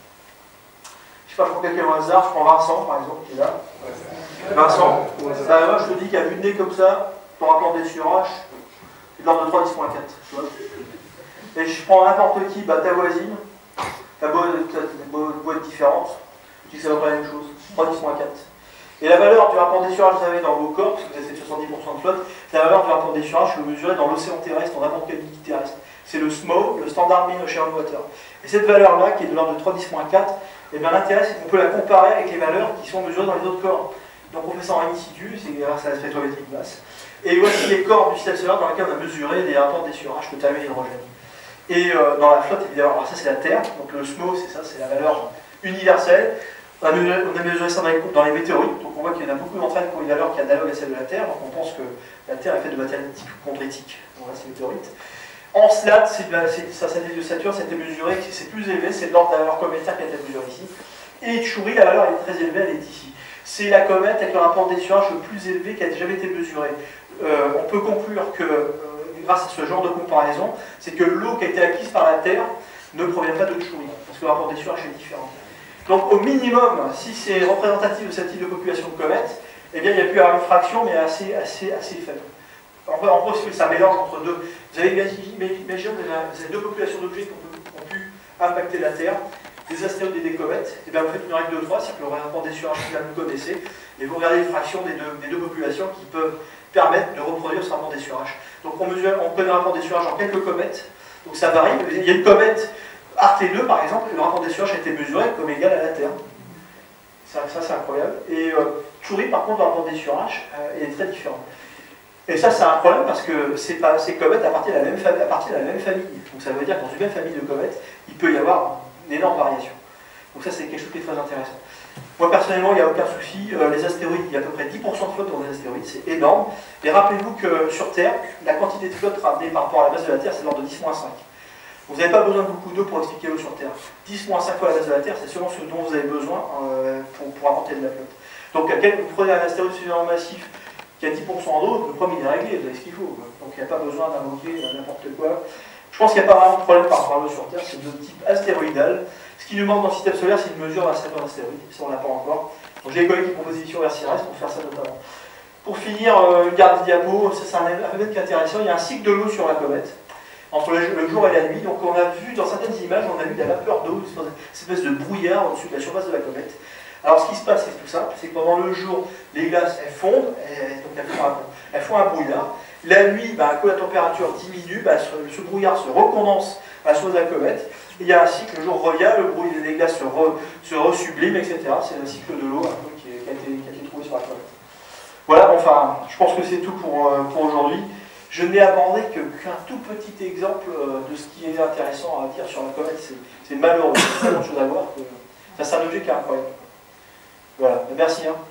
je prends quelqu'un au hasard, je prends Vincent, par exemple, qui est là. Vincent, moi je te dis qu'à vue de nez comme ça, ton rapport D sur H, c'est de l'ordre de 3 10 moins 4. Tu vois. Et je prends n'importe qui, bah, ta voisine, ta beau être différente, tu dis que ça va pas la même chose. 3 10 moins 4. Et la valeur du rapport D sur H, vous savez, dans vos corps, parce que vous avez fait 70% de flotte, la valeur du rapport D sur H, vous le mesurez dans l'océan terrestre, dans n'importe quel liquide terrestre. C'est le SMO, le Standard Mean Ocean Water. Et cette valeur-là, qui est de l'ordre de 3 10 moins 4, eh bien, l'intérêt, c'est qu'on peut la comparer avec les valeurs qui sont mesurées dans les autres corps. Donc on fait ça en in situ, c'est grâce à la spectrométrie de masse. Et voici les corps du système solaire dans lesquels on a mesuré des rapports D sur H, le thermium et l'hydrogène. Et dans la flotte, évidemment, alors ça c'est la Terre, donc le SMO, c'est ça, c'est la valeur universelle. On a mesuré ça dans les météorites, donc on voit qu'il y en a beaucoup d'entre elles qui ont une valeur qui est analogue à celle de la Terre, donc on pense que la Terre est faite de matière type chondritique, donc là c'est météorite. En SLAT, sa satellite de Saturne, c'était mesuré, c'est plus élevé, c'est de l'ordre de la valeur cométaire qui a été mesurée ici. Et Chury, la valeur est très élevée, elle est ici. C'est la comète avec le rapport D sur H le plus élevé qui a jamais été mesuré. On peut conclure que, grâce à ce genre de comparaison, c'est que l'eau qui a été acquise par la Terre ne provient pas de Chury, parce que le rapport D sur H est différent. Donc au minimum, si c'est représentatif de cette type de population de comètes, eh bien il y a pu avoir une fraction, mais assez faible. En gros, c'est un mélange entre deux. Vous avez imaginé, vous avez deux populations d'objets qui ont pu impacter la Terre, des astéroïdes et des comètes. Et bien vous faites une règle de 3, c'est-à-dire que le rapport des sur H, là vous connaissez, et vous regardez les fractions des deux populations qui peuvent permettre de reproduire ce rapport des sur H. Donc on connaît le rapport des sur H en quelques comètes, donc ça varie. Il y a une comète Arte 2 par exemple, et le rapport des sur H a été mesuré comme égal à la Terre. Ça c'est incroyable. Et Chury par contre, le rapport des sur H est très différent. Et ça c'est un problème parce que ces comètes appartiennent à la même famille. Donc ça veut dire que dans une même famille de comètes, il peut y avoir une énorme variation. Donc ça c'est quelque chose qui est très intéressant. Moi personnellement, il n'y a aucun souci. Les astéroïdes, il y a à peu près 10% de flotte dans les astéroïdes, c'est énorme. Et rappelez-vous que sur Terre, la quantité de flotte ramenée par rapport à la masse de la Terre, c'est de l'ordre de 10-5. Vous n'avez pas besoin de beaucoup d'eau pour expliquer l'eau sur Terre. 10-5 fois la masse de la Terre, c'est seulement ce dont vous avez besoin pour apporter de la flotte. Donc vous prenez un astéroïde suffisamment massif qui a 10% d'eau, le problème il est réglé, vous avez ce qu'il faut. Donc il n'y a pas besoin d'invoquer n'importe quoi. Je pense qu'il n'y a pas vraiment de problème par rapport à l'eau sur Terre, c'est de type astéroïdal. Ce qui nous manque dans le système solaire, c'est une mesure d'un certain astéroïde, ça on ne l'a pas encore. Donc j'ai des collègues qui proposent des missions vers CIRES pour faire ça notamment. Pour finir, une garde diapo, ça c'est un événement qui est intéressant, il y a un cycle de l'eau sur la comète, entre le jour et la nuit. Donc on a vu dans certaines images, on a vu de la vapeur d'eau, cette espèce de brouillard au-dessus de la surface de la comète. Alors ce qui se passe, c'est tout simple, c'est que pendant le jour, les glaces elles fondent, donc elles font un brouillard. La nuit, à quoi la température diminue, ce brouillard se recondense à la surface de la comète. Et il y a un cycle, le jour revient, le bruit des glaces se resublime, etc. C'est un cycle de l'eau qui a été trouvé sur la comète. Voilà, enfin, je pense que c'est tout pour aujourd'hui. Je n'ai abordé qu'un tout petit exemple de ce qui est intéressant à dire sur la comète. C'est malheureux, il y a tellement de choses à voir que c'est un objet qui est incroyable. Voilà, merci.